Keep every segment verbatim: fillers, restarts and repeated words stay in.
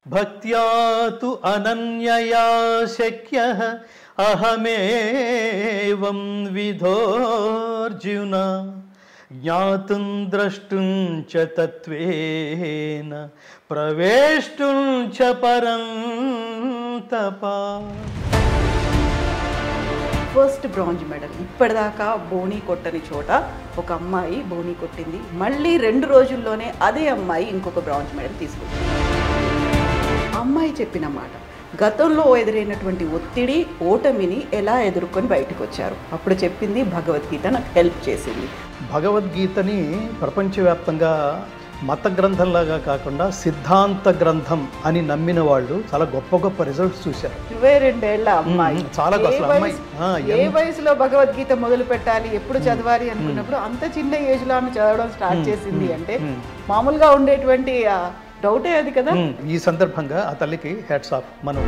భక్త్యా తు అనన్యయా శక్యః అహమేవం విధోర్జున జ్ఞాతుం ద్రష్టుం చ తత్వేన ప్రవేష్టుం చ పరం తపా. First bronze medal. ఇప్పటిదాకా బోనీ కొట్టని చోట ఒక అమ్మాయి బోనీ కొట్టింది. మళ్ళీ రెండు రోజుల్లోనే అదే అమ్మాయి ఇంకొక బ్రాంజ్ మెడల్ తీసుకుంది. అమ్మాయి చెప్పిన మాట, గతంలో ఎదురైనటువంటి ఒత్తిడి ఓటమిని ఎలా ఎదుర్కొని బయటకు వచ్చారు. అప్పుడు చెప్పింది భగవద్గీత నాకు హెల్ప్ చేసింది. భగవద్గీతని ప్రపంచవ్యాప్తంగా మత గ్రంథంలాగా కాకుండా సిద్ధాంత గ్రంథం అని నమ్మిన వాళ్ళు చాలా గొప్ప గొప్ప రిజల్ట్స్ చూశారు. ఇరవై రెండేళ్ల అమ్మాయి చాలా అమ్మాయి ఏ వయసులో భగవద్గీత మొదలు పెట్టాలి, ఎప్పుడు చదవాలి అనుకున్నప్పుడు అంత చిన్న ఏజ్ లో ఆమె చదవడం స్టార్ట్ చేసింది అంటే మామూలుగా ఉండేటువంటి డౌటే అది కదా. ఈ సందర్భంగా ఆ తల్లికి హ్యాట్స్ ఆఫ్. మనం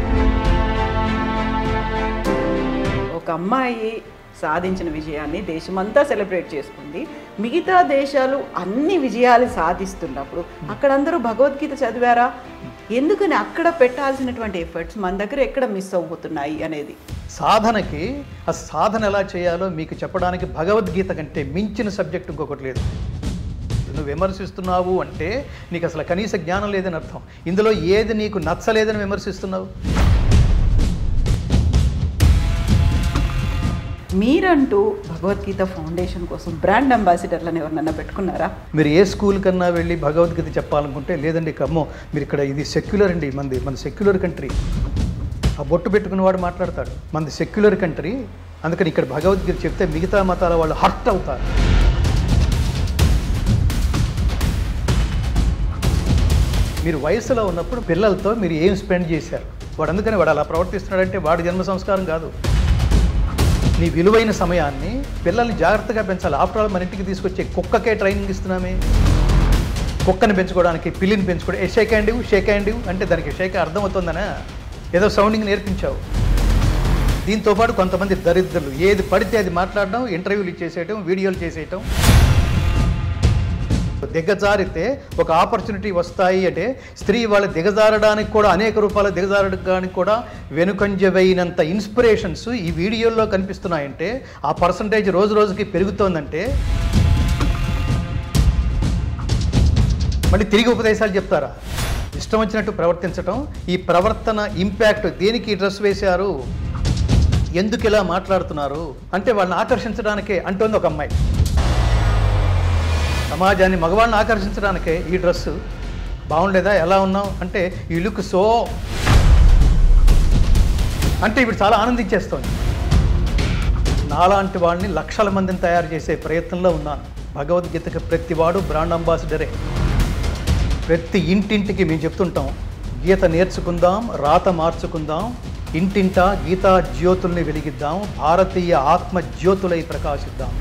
ఒక అమ్మాయి సాధించిన విజయాన్ని దేశమంతా సెలబ్రేట్ చేసుకుంది. మిగతా దేశాలు అన్ని విజయాలు సాధిస్తున్నప్పుడు అక్కడ అందరూ భగవద్గీత చదివారా, ఎందుకని అక్కడ పెట్టాల్సినటువంటి ఎఫర్ట్స్ మన దగ్గర ఎక్కడ మిస్ అవుతున్నాయి అనేది. సాధనకి ఆ సాధన ఎలా చేయాలో మీకు చెప్పడానికి భగవద్గీత కంటే మించిన సబ్జెక్ట్ ఇంకొకటి లేదు. నువ్వు విమర్శిస్తున్నావు అంటే నీకు అసలు కనీస జ్ఞానం లేదని అర్థం. ఇందులో ఏది నీకు నచ్చలేదని విమర్శిస్తున్నావు? మీరంటూ భగవద్గీత ఫౌండేషన్ కోసం బ్రాండ్ అంబాసిడర్లను ఎవరినన్నా పెట్టుకున్నారా? మీరు ఏ స్కూల్ కన్నా వెళ్ళి భగవద్గీత చెప్పాలనుకుంటే, లేదండి కమ్మో మీరు ఇక్కడ ఇది సెక్యులర్ అండి, మనది మన సెక్యులర్ కంట్రీ, ఆ బొట్టు పెట్టుకున్నవాడు మాట్లాడతాడు మనది సెక్యులర్ కంట్రీ, అందుకని ఇక్కడ భగవద్గీత చెప్తే మిగతా మతాల వాళ్ళు హర్ట్ అవుతారు. మీరు వయసులో ఉన్నప్పుడు పిల్లలతో మీరు ఏం స్పెండ్ చేశారు? వాడు అందుకని వాడు అలా ప్రవర్తిస్తున్నాడంటే వాడి జన్మ సంస్కారం కాదు. నీ విలువైన సమయాన్ని పిల్లల్ని జాగ్రత్తగా పెంచాలి. ఆఫ్టర్ ఆల్ మన ఇంటికి తీసుకొచ్చే కుక్కకే ట్రైనింగ్ ఇస్తున్నామే. కుక్కని పెంచుకోవడానికి పిల్లిని పెంచుకోవడం, ఏ షేక్ హ్యాండ్ షేక్ హ్యాండ్ అంటే దానికి షేక్ అర్థం అవుతుందనా ఏదో సౌండింగ్ నేర్పించావు. దీంతోపాటు కొంతమంది దరిద్రులు ఏది పడితే అది మాట్లాడడం, ఇంటర్వ్యూలు చేసేయటం, వీడియోలు చేసేయటం. దిగజారితే ఒక ఆపర్చునిటీ వస్తాయి అంటే స్త్రీ వాళ్ళు దిగజారడానికి కూడా అనేక రూపాయలు దిగజారడానికి కూడా వెనుకంజవైనంత ఇన్స్పిరేషన్స్ ఈ వీడియోల్లో కనిపిస్తున్నాయంటే ఆ పర్సంటేజ్ రోజు రోజుకి పెరుగుతోందంటే మళ్ళీ తిరిగి ఉపదేశాలు చెప్తారా? ఇష్టం వచ్చినట్టు ప్రవర్తించటం. ఈ ప్రవర్తన ఇంపాక్ట్ దేనికి డ్రెస్ వేశారు, ఎందుకు ఇలా మాట్లాడుతున్నారు అంటే వాళ్ళని ఆకర్షించడానికే అంటోంది ఒక అమ్మాయి. సమాజాన్ని మగవాళ్ళని ఆకర్షించడానికే ఈ డ్రెస్సు బాగుండేదా, ఎలా ఉన్నావు అంటే ఈ లుక్ సో అంటే ఇప్పుడు చాలా ఆనందించేస్తోంది. నాలాంటి వాళ్ళని లక్షల మందిని తయారు చేసే ప్రయత్నంలో ఉన్నాను. భగవద్గీతకి ప్రతివాడు బ్రాండ్ అంబాసిడరే. ప్రతి ఇంటింటికి మేము చెప్తుంటాం, గీత నేర్చుకుందాం, రాత మార్చుకుందాం, ఇంటింట గీతా జ్యోతుల్ని వెలిగిద్దాం, భారతీయ ఆత్మ జ్యోతులై ప్రకాశిద్దాం.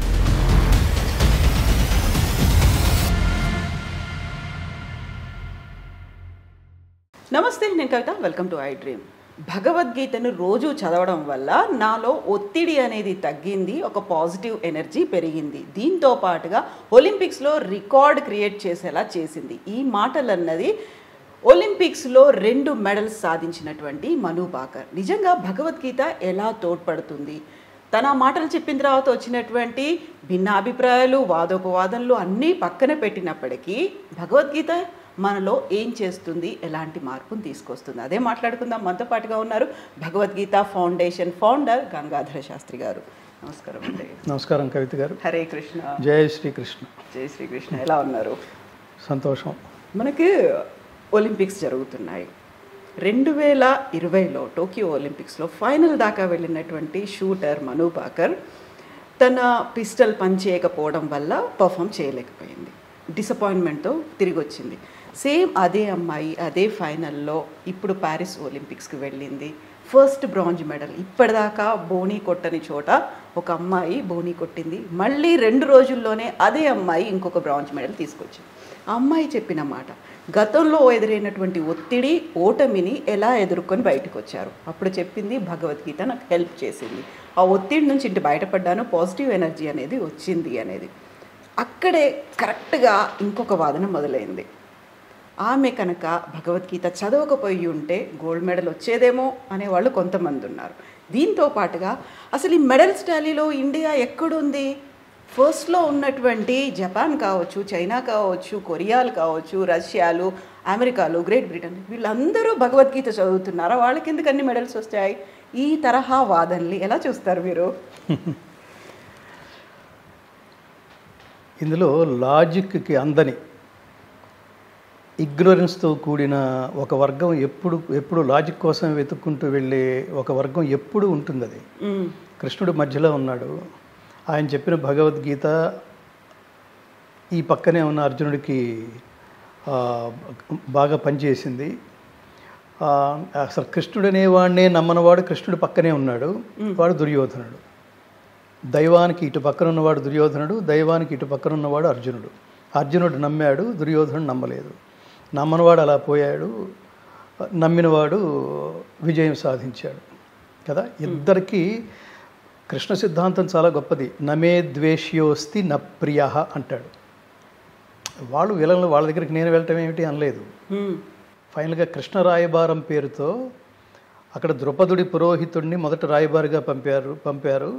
నమస్తే, నేను Kavitha. Welcome to I dream. భగవద్గీతను రోజు చదవడం వల్ల నాలో ఒత్తిడి అనేది తగ్గింది, ఒక పాజిటివ్ ఎనర్జీ పెరిగింది. దీంతో పాటుగా ఒలింపిక్స్లో రికార్డ్ క్రియేట్ చేసేలా చేసింది. ఈ మాటలన్నది ఒలింపిక్స్లో రెండు మెడల్స్ సాధించినటువంటి మను భాకర్. నిజంగా భగవద్గీత ఎలా తోడ్పడుతుంది, తన మాటలు చెప్పిన తర్వాత వచ్చినటువంటి భిన్నాభిప్రాయాలు, వాదోపవాదనలు అన్నీ పక్కన పెట్టినప్పటికీ భగవద్గీత మనలో ఏం చేస్తుంది, ఎలాంటి మార్పును తీసుకొస్తుంది, అదే మాట్లాడుకుందాం. మనతో పాటుగా ఉన్నారు భగవద్గీత ఫౌండేషన్ ఫౌండర్ గంగాధర శాస్త్రి గారు. నమస్కారం అండి. నమస్కారం కవిత గారు. హరే కృష్ణ. జయ శ్రీకృష్ణ. జయ శ్రీకృష్ణ. ఎలా ఉన్నారు? సంతోషం. మనకి ఒలింపిక్స్ జరుగుతున్నాయి. రెండు వేల ఇరవైలో టోక్యో ఒలింపిక్స్లో ఫైనల్ దాకా వెళ్ళినటువంటి షూటర్ మను భాకర్ తన పిస్టల్ పనిచేయకపోవడం వల్ల పర్ఫామ్ చేయలేకపోయింది. డిసప్పాయింట్మెంట్తో తిరిగి వచ్చింది. సేమ్ అదే అమ్మాయి అదే ఫైనల్లో ఇప్పుడు ప్యారిస్ ఒలింపిక్స్కి వెళ్ళింది. First bronze medal. ఇప్పటిదాకా బోనీ కొట్టని చోట ఒక అమ్మాయి బోనీ కొట్టింది. మళ్ళీ రెండు రోజుల్లోనే అదే అమ్మాయి ఇంకొక బ్రాంజ్ మెడల్ తీసుకొచ్చింది. ఆ అమ్మాయి చెప్పిన మాట, గతంలో ఎదురైనటువంటి ఒత్తిడి ఓటమిని ఎలా ఎదుర్కొని బయటకు వచ్చారు. అప్పుడు చెప్పింది భగవద్గీత నాకు హెల్ప్ చేసింది. ఆ ఒత్తిడి నుంచి ఇంటి బయటపడ్డాను, పాజిటివ్ ఎనర్జీ అనేది వచ్చింది అనేది. అక్కడే కరెక్ట్గా ఇంకొక వాదన మొదలైంది. ఆమె కనుక భగవద్గీత చదవకపోయి ఉంటే గోల్డ్ మెడల్ వచ్చేదేమో అనేవాళ్ళు కొంతమంది ఉన్నారు. దీంతో పాటుగా అసలు ఈ మెడల్స్ టాలీలో ఇండియా ఎక్కడుంది? ఫస్ట్లో ఉన్నటువంటి జపాన్ కావచ్చు, చైనా కావచ్చు, కొరియాలు కావచ్చు, రష్యాలు, అమెరికాలు, గ్రేట్ బ్రిటన్, వీళ్ళందరూ భగవద్గీత చదువుతున్నారా? వాళ్ళకి ఎందుకు అన్ని మెడల్స్ వస్తాయి? ఈ తరహా వాదనలు ఎలా చూస్తారు మీరు? ఇందులో లాజిక్కి అందని ఇగ్నోరెన్స్తో కూడిన ఒక వర్గం ఎప్పుడు ఎప్పుడు లాజిక్ కోసం వెతుక్కుంటూ వెళ్ళే ఒక వర్గం ఎప్పుడు ఉంటుంది. అది కృష్ణుడు మధ్యలో ఉన్నాడు. ఆయన చెప్పిన భగవద్గీత ఈ పక్కనే ఉన్న అర్జునుడికి బాగా పనిచేసింది. అసలు కృష్ణుడు అనేవాడినే నమ్మనవాడు కృష్ణుడు పక్కనే ఉన్నాడు, వాడు దుర్యోధనుడు. దైవానికి ఇటు పక్కన ఉన్నవాడు దుర్యోధనుడు, దైవానికి ఇటు పక్కన ఉన్నవాడు అర్జునుడు. అర్జునుడు నమ్మాడు, దుర్యోధనుడు నమ్మలేదు. నమ్మనవాడు అలా పోయాడు, నమ్మినవాడు విజయం సాధించాడు కదా. ఇద్దరికీ కృష్ణ సిద్ధాంతం చాలా గొప్పది. నమే ద్వేష్యోస్తి న ప్రియ అంటాడు. వాళ్ళు విలన్లు వాళ్ళ దగ్గరికి నేను వెళ్ళటం ఏమిటి అనలేదు. ఫైనల్గా కృష్ణ రాయబారం పేరుతో అక్కడ ద్రౌపదుడి పురోహితుడిని మొదట రాయబారిగా పంపారు పంపారు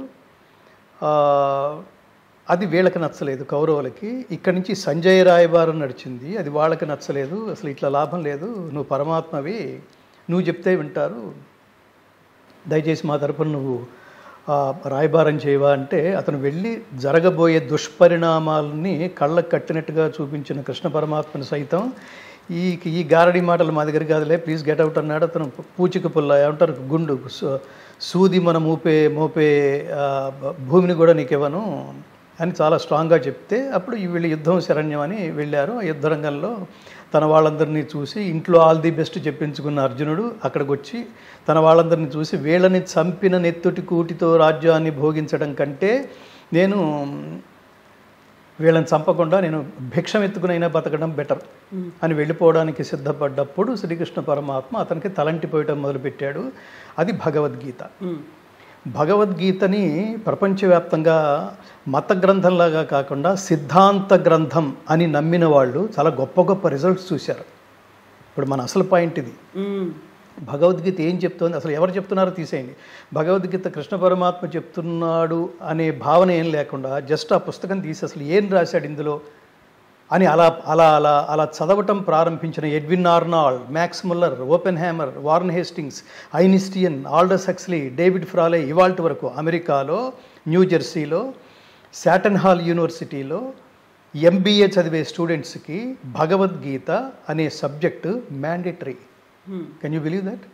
అది వీళ్ళకి నచ్చలేదు కౌరవులకి. ఇక్కడి నుంచి సంజయ్ రాయబారం నడిచింది, అది వాళ్ళకి నచ్చలేదు. అసలు ఇట్లా లాభం లేదు, నువ్వు పరమాత్మవి, నువ్వు చెప్తే వింటారు, దయచేసి మా తరపున నువ్వు రాయబారం చేయవా అంటే అతను వెళ్ళి జరగబోయే దుష్పరిణామాలని కళ్ళకు కట్టినట్టుగా చూపించిన కృష్ణ పరమాత్మను సైతం ఈ ఈ గారడి మాటలు మా దగ్గర కాదులే, ప్లీజ్ గెట్ అవుట్ అన్నాడు. అతను పూచిక పుల్ల ఏమంటారు, గుండు సూది మనం మోపే మోపే భూమిని కూడా నీకు ఇవ్వను అని చాలా స్ట్రాంగ్గా చెప్తే అప్పుడు వీళ్ళు యుద్ధం శరణ్యం అని వెళ్ళారు. ఆ యుద్ధ రంగంలో తన వాళ్ళందరినీ చూసి ఇంట్లో ఆల్ ది బెస్ట్ చెప్పించుకున్న అర్జునుడు అక్కడికి వచ్చి తన వాళ్ళందరినీ చూసి వీళ్ళని చంపిన నెత్తుటి కూటితో రాజ్యాన్ని భోగించడం కంటే నేను వీళ్ళని చంపకుండా నేను భిక్షం ఎత్తుకునైనా బతకడం బెటర్ అని వెళ్ళిపోవడానికి సిద్ధపడ్డప్పుడు శ్రీకృష్ణ పరమాత్మ అతనికి తలంటిపోయటం మొదలుపెట్టాడు. అది భగవద్గీత. భగవద్గీతని ప్రపంచవ్యాప్తంగా మత గ్రంథంలాగా కాకుండా సిద్ధాంత గ్రంథం అని నమ్మిన వాళ్ళు చాలా గొప్ప గొప్ప రిజల్ట్స్ చూశారు. ఇప్పుడు మన అసలు పాయింట్ ఇది. భగవద్గీత ఏం చెప్తోంది, అసలు ఎవరు చెప్తున్నారో తీసేయండి. భగవద్గీత కృష్ణ పరమాత్మ చెప్తున్నాడు అనే భావన ఏం లేకుండా జస్ట్ ఆ పుస్తకం తీసి అసలు ఏం రాశాడు ఇందులో అని అలా అలా అలా అలా చదవటం ప్రారంభించిన Edwin Arnold, Max Muller, Oppenheimer, Warren Hastings, Einstein, Aldous Huxley, David Frawley ఇవాల్టి వరకు అమెరికాలో న్యూజెర్సీలో శాటన్ హాల్ యూనివర్సిటీలో ఎంబీఏ చదివే స్టూడెంట్స్కి భగవద్గీత అనే subject mandatory. Can you believe that?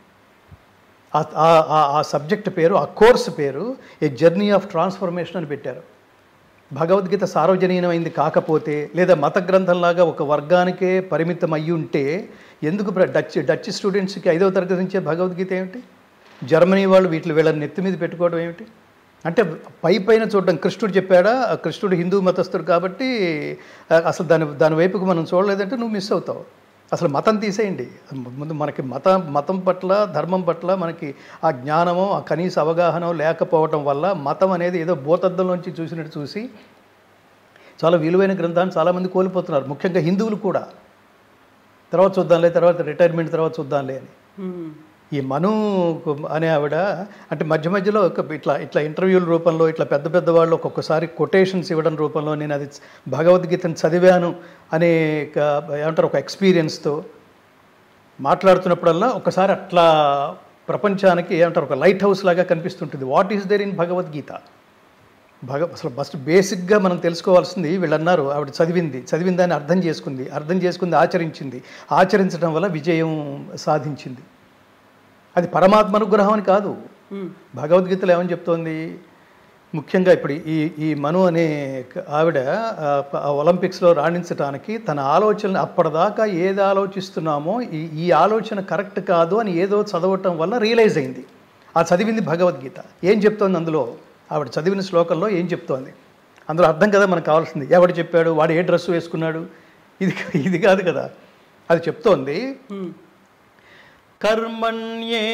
ఆ సబ్జెక్ట్ పేరు, ఆ కోర్సు పేరు ఏ జర్నీ ఆఫ్ ట్రాన్స్ఫర్మేషన్ అని పెట్టారు. భగవద్గీత సార్వజనీనమైంది కాకపోతే లేదా మత గ్రంథంలాగా ఒక వర్గానికే పరిమితం అయ్యి ఉంటే ఎందుకు డచ్ డచ్ స్టూడెంట్స్కి ఐదవ తరగతి నుంచే భగవద్గీత ఏమిటి? జర్మనీ వాళ్ళు వీటిని వీళ్ళని నెత్తి మీద పెట్టుకోవడం ఏమిటి? అంటే పై పైన చూడడం, కృష్ణుడు చెప్పాడా, కృష్ణుడు హిందూ మతస్థుడు కాబట్టి అసలు దాని దాని వైపుకు మనం చూడలేదంటే నువ్వు మిస్ అవుతావు. అసలు మతం తీసేయండి. ముందు మనకి మత మతం పట్ల ధర్మం పట్ల మనకి ఆ జ్ఞానమో ఆ కనీస అవగాహన లేకపోవటం వల్ల మతం అనేది ఏదో భూతద్దంలోంచి చూసినట్టు చూసి చాలా విలువైన గ్రంథాన్ని చాలామంది కోల్పోతున్నారు, ముఖ్యంగా హిందువులు కూడా. తర్వాత చూద్దాంలే, తర్వాత రిటైర్మెంట్ తర్వాత చూద్దాంలే అని. ఈ మను అనే ఆవిడ అంటే మధ్య మధ్యలో ఒక ఇట్లా ఇట్లా ఇంటర్వ్యూల రూపంలో ఇట్లా పెద్ద పెద్ద వాళ్ళు ఒక్కొక్కసారి కొటేషన్స్ ఇవ్వడం రూపంలో నేను అది భగవద్గీతను చదివాను అనే ఏమంటారు ఒక ఎక్స్పీరియన్స్తో మాట్లాడుతున్నప్పుడల్లా ఒకసారి అట్లా ప్రపంచానికి ఏమంటారు ఒక లైట్ హౌస్ లాగా కనిపిస్తుంటుంది. What is there in Bhagavad Gita? భగ అసలు ఫస్ట్ బేసిక్గా మనం తెలుసుకోవాల్సింది, వీళ్ళు అన్నారు ఆవిడ చదివింది చదివిందని అర్థం చేసుకుంది, అర్థం చేసుకుంది ఆచరించింది, ఆచరించడం వల్ల విజయం సాధించింది. అది పరమాత్మ అనుగ్రహం అని కాదు. భగవద్గీతలో ఏమని చెప్తోంది? ముఖ్యంగా ఇప్పుడు ఈ ఈ మను అనే ఆవిడ ఒలింపిక్స్లో రాణించడానికి తన ఆలోచనలు అప్పటిదాకా ఏది ఆలోచిస్తున్నామో ఈ ఈ ఆలోచన కరెక్ట్ కాదు అని ఏదో చదవటం వల్ల రియలైజ్ అయింది. ఆ చదివింది భగవద్గీత. ఏం చెప్తోంది అందులో? ఆవిడ చదివిన శ్లోకంలో ఏం చెప్తోంది? అందులో అర్థం కదా మనకు కావాల్సింది. ఎవడు చెప్పాడు, వాడు ఏ డ్రెస్సు వేసుకున్నాడు, ఇది ఇది కాదు కదా. అది చెప్తోంది కర్మణ్యేవాధికారస్తే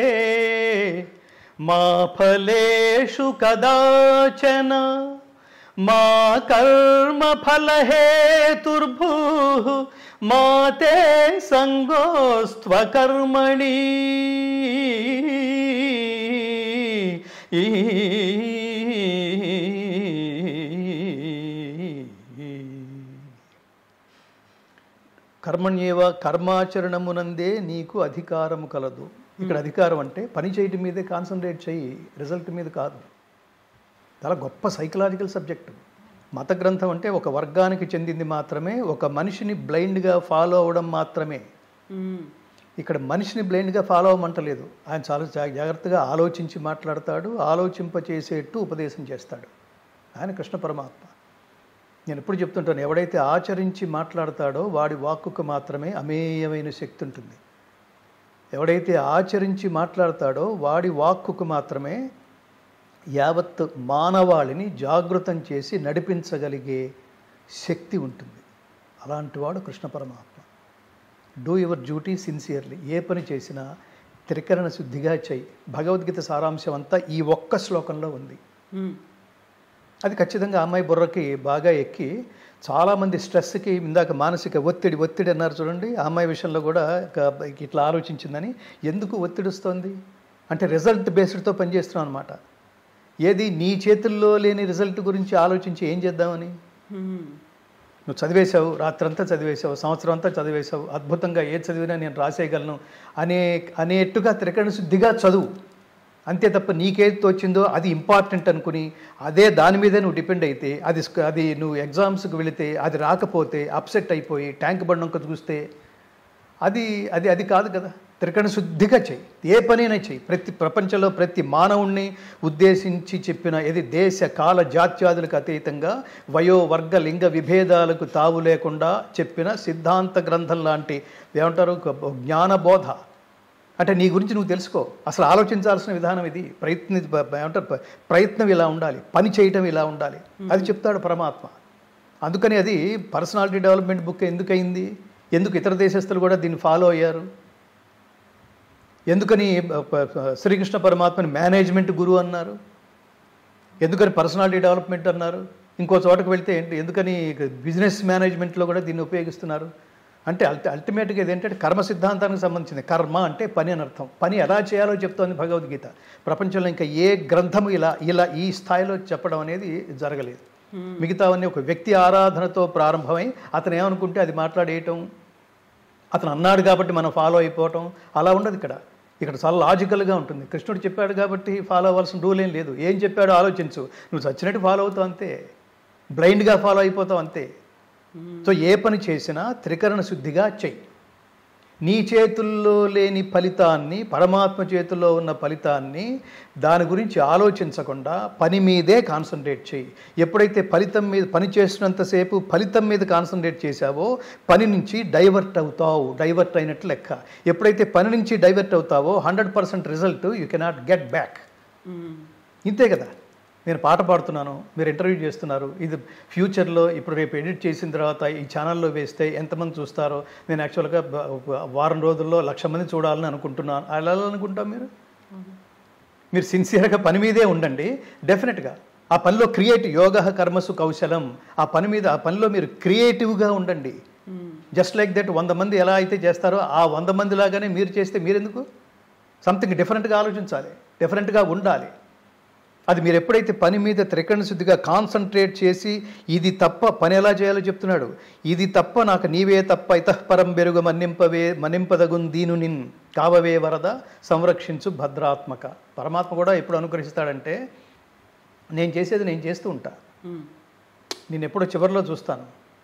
మా ఫలేషు కదాచన మా కర్మ ఫలహేతుర్భూ మాతే సంగోస్త్వకర్మణి. ఈ కర్మణ్యేవ కర్మాచరణమునందే నీకు అధికారము కలదు. ఇక్కడ అధికారం అంటే పని చేయటం మీదే కాన్సన్ట్రేట్ చేయి, రిజల్ట్ మీద కాదు. చాలా గొప్ప సైకలాజికల్ సబ్జెక్టు. మత గ్రంథం అంటే ఒక వర్గానికి చెందింది మాత్రమే, ఒక మనిషిని బ్లైండ్గా ఫాలో అవ్వడం మాత్రమే. ఇక్కడ మనిషిని బ్లైండ్గా ఫాలో అవ్వమంటలేదు. ఆయన చాలా జాగ్రత్తగా ఆలోచించి మాట్లాడతాడు, ఆలోచింపచేసేట్టు ఉపదేశం చేస్తాడు. ఆయన కృష్ణ పరమాత్మ. నేను ఎప్పుడు చెప్తుంటాను, ఎవడైతే ఆచరించి మాట్లాడతాడో వాడి వాక్కుకు మాత్రమే అమేయమైన శక్తి ఉంటుంది. ఎవడైతే ఆచరించి మాట్లాడతాడో వాడి వాక్కుకు మాత్రమే యావత్ మానవాళిని జాగృతం చేసి నడిపించగలిగే శక్తి ఉంటుంది. అలాంటి వాడు కృష్ణ పరమాత్మ. Do your duty sincerely. ఏ పని చేసినా త్రికరణ శుద్ధిగా చెయ్యి. భగవద్గీత సారాంశం అంతా ఈ ఒక్క శ్లోకంలో ఉంది. అది ఖచ్చితంగా అమ్మాయి బుర్రకి బాగా ఎక్కి చాలామంది స్ట్రెస్కి, ఇందాక మానసిక ఒత్తిడి ఒత్తిడి అన్నారు చూడండి, ఆ అమ్మాయి విషయంలో కూడా ఇట్లా ఆలోచించిందని. ఎందుకు ఒత్తిడి వస్తుంది అంటే రిజల్ట్ బేస్డ్తో పనిచేస్తున్నాం అనమాట. ఏది నీ చేతుల్లో లేని రిజల్ట్ గురించి ఆలోచించి ఏం చేద్దామని. నువ్వు చదివేశావు, రాత్రంతా చదివేశావు, సంవత్సరం అంతా చదివేశావు, అద్భుతంగా ఏ చదివినా నేను రాసేయగలను అనే అనేట్టుగా త్రికరణ శుద్ధిగా చదువు. అంతే తప్ప నీకేది తోచిందో అది ఇంపార్టెంట్ అనుకుని అదే దాని మీదే నువ్వు డిపెండ్ అయితే అది అది నువ్వు ఎగ్జామ్స్కి వెళితే అది రాకపోతే అప్సెట్ అయిపోయి ట్యాంక్ బండంక చూస్తే అది అది అది కాదు కదా. త్రికరణ శుద్ధిగా చెయ్యి, ఏ పనైనా చెయ్యి. ప్రతి ప్రపంచంలో ప్రతి మానవుణ్ణి ఉద్దేశించి చెప్పిన ఇది దేశ కాల జాత్యాదులకు అతీతంగా వయో వర్గ లింగ విభేదాలకు తావు లేకుండా చెప్పిన సిద్ధాంత గ్రంథం లాంటి ఏమంటారు జ్ఞానబోధ. అంటే నీ గురించి నువ్వు తెలుసుకో, అసలు ఆలోచించాల్సిన విధానం ఇది. ప్రయత్ని ఏమంటారు ప్రయత్నం ఇలా ఉండాలి, పని చేయటం ఇలా ఉండాలి, అది చెప్తాడు పరమాత్మ. అందుకని అది పర్సనాలిటీ డెవలప్మెంట్ బుక్ ఎందుకు అయింది, ఎందుకు ఇతర దేశస్తులు కూడా దీన్ని ఫాలో అయ్యారు, ఎందుకని శ్రీకృష్ణ పరమాత్మని మేనేజ్మెంట్ గురువు అన్నారు, ఎందుకని పర్సనాలిటీ డెవలప్మెంట్ అన్నారు, ఇంకో చోటకు వెళ్తే ఏంటి ఎందుకని బిజినెస్ మేనేజ్మెంట్లో కూడా దీన్ని ఉపయోగిస్తున్నారు అంటే అల్టి అల్టిమేట్గా ఇదేంటంటే కర్మ సిద్ధాంతానికి సంబంధించింది. కర్మ అంటే పని అని అర్థం. పని ఎలా చేయాలో చెప్తోంది భగవద్గీత. ప్రపంచంలో ఇంకా ఏ గ్రంథము ఇలా ఇలా ఈ స్థాయిలో చెప్పడం అనేది జరగలేదు. మిగతావన్నీ ఒక వ్యక్తి ఆరాధనతో ప్రారంభమై అతను ఏమనుకుంటే అది మాట్లాడేయటం, అతను అన్నాడు కాబట్టి మనం ఫాలో అయిపోవటం అలా ఉండదు. ఇక్కడ ఇక్కడ చాలా లాజికల్గా ఉంటుంది. కృష్ణుడు చెప్పాడు కాబట్టి ఫాలో అవ్వాల్సిన రూల్ ఏం లేదు. ఏం చెప్పాడో ఆలోచించు, నువ్వు చచ్చినట్టు ఫాలో అవుతావు అంతే, బ్లైండ్గా ఫాలో అయిపోతావు అంతే. సో ఏ పని చేసినా త్రికరణ శుద్ధిగా చెయ్యి. నీ చేతుల్లో లేని ఫలితాన్ని, పరమాత్మ చేతుల్లో ఉన్న ఫలితాన్ని దాని గురించి ఆలోచించకుండా పని మీదే కాన్సన్ట్రేట్ చేయి. ఎప్పుడైతే ఫలితం మీద పని చేసినంతసేపు ఫలితం మీద కాన్సన్ట్రేట్ చేశావో పని నుంచి డైవర్ట్ అవుతావు, డైవర్ట్ అయినట్లు లెక్క. ఎప్పుడైతే పని నుంచి డైవర్ట్ అవుతావో hundred percent result you cannot get back. ఇంతే కదా. నేను పాట పాడుతున్నాను, మీరు ఇంటర్వ్యూ చేస్తున్నారు, ఇది ఫ్యూచర్లో ఇప్పుడు రేపు ఎడిట్ చేసిన తర్వాత ఈ ఛానల్లో వేస్తే ఎంతమంది చూస్తారో, నేను యాక్చువల్గా వారం రోజుల్లో లక్ష మంది చూడాలని అనుకుంటున్నాను. అలా అనుకుంటాం మీరు మీరు సిన్సియర్గా పని మీదే ఉండండి. డెఫినెట్గా ఆ పనిలో క్రియేటివ్ యోగ కర్మసు కౌశలం, ఆ పని మీద ఆ పనిలో మీరు క్రియేటివ్గా ఉండండి. జస్ట్ లైక్ దట్ వంద మంది ఎలా అయితే చేస్తారో ఆ వంద మంది లాగానే మీరు చేస్తే మీరెందుకు సంథింగ్ డిఫరెంట్గా ఆలోచించాలి, డిఫరెంట్గా ఉండాలి. అది మీరు ఎప్పుడైతే పని మీద త్రికరణ శుద్ధిగా కాన్సన్ట్రేట్ చేసి ఇది తప్ప పని ఎలా చేయాలో చెప్తున్నాడు, ఇది తప్ప నాకు నీవే తప్ప ఇతఃపరం బెరుగు మన్నింపవే మన్నింపదగున్ దీను నిన్ కావవే వరద సంరక్షించు భద్రాత్మక. పరమాత్మ కూడా ఎప్పుడు అనుగ్రహిస్తాడంటే నేను చేసేది నేను చేస్తూ ఉంటా, నేను ఎప్పుడో చివరిలో చూస్తాను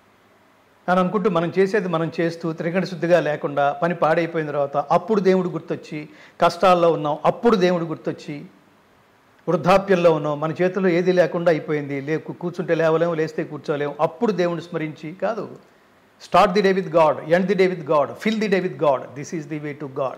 అని అనుకుంటూ మనం చేసేది మనం చేస్తూ త్రికరణ శుద్ధిగా లేకుండా పని పాడైపోయిన తర్వాత అప్పుడు దేవుడు గుర్తొచ్చి, కష్టాల్లో ఉన్నాం అప్పుడు దేవుడు గుర్తొచ్చి, వృద్ధాప్యంలో ఉన్నాం మన చేతిలో ఏది లేకుండా అయిపోయింది, లే కూర్చుంటే లేవలేము, లేస్తే కూర్చోలేము, అప్పుడు దేవుడిని స్మరించి కాదు. Start the day with God, end the day with God, fill the day with God, this is the way to God.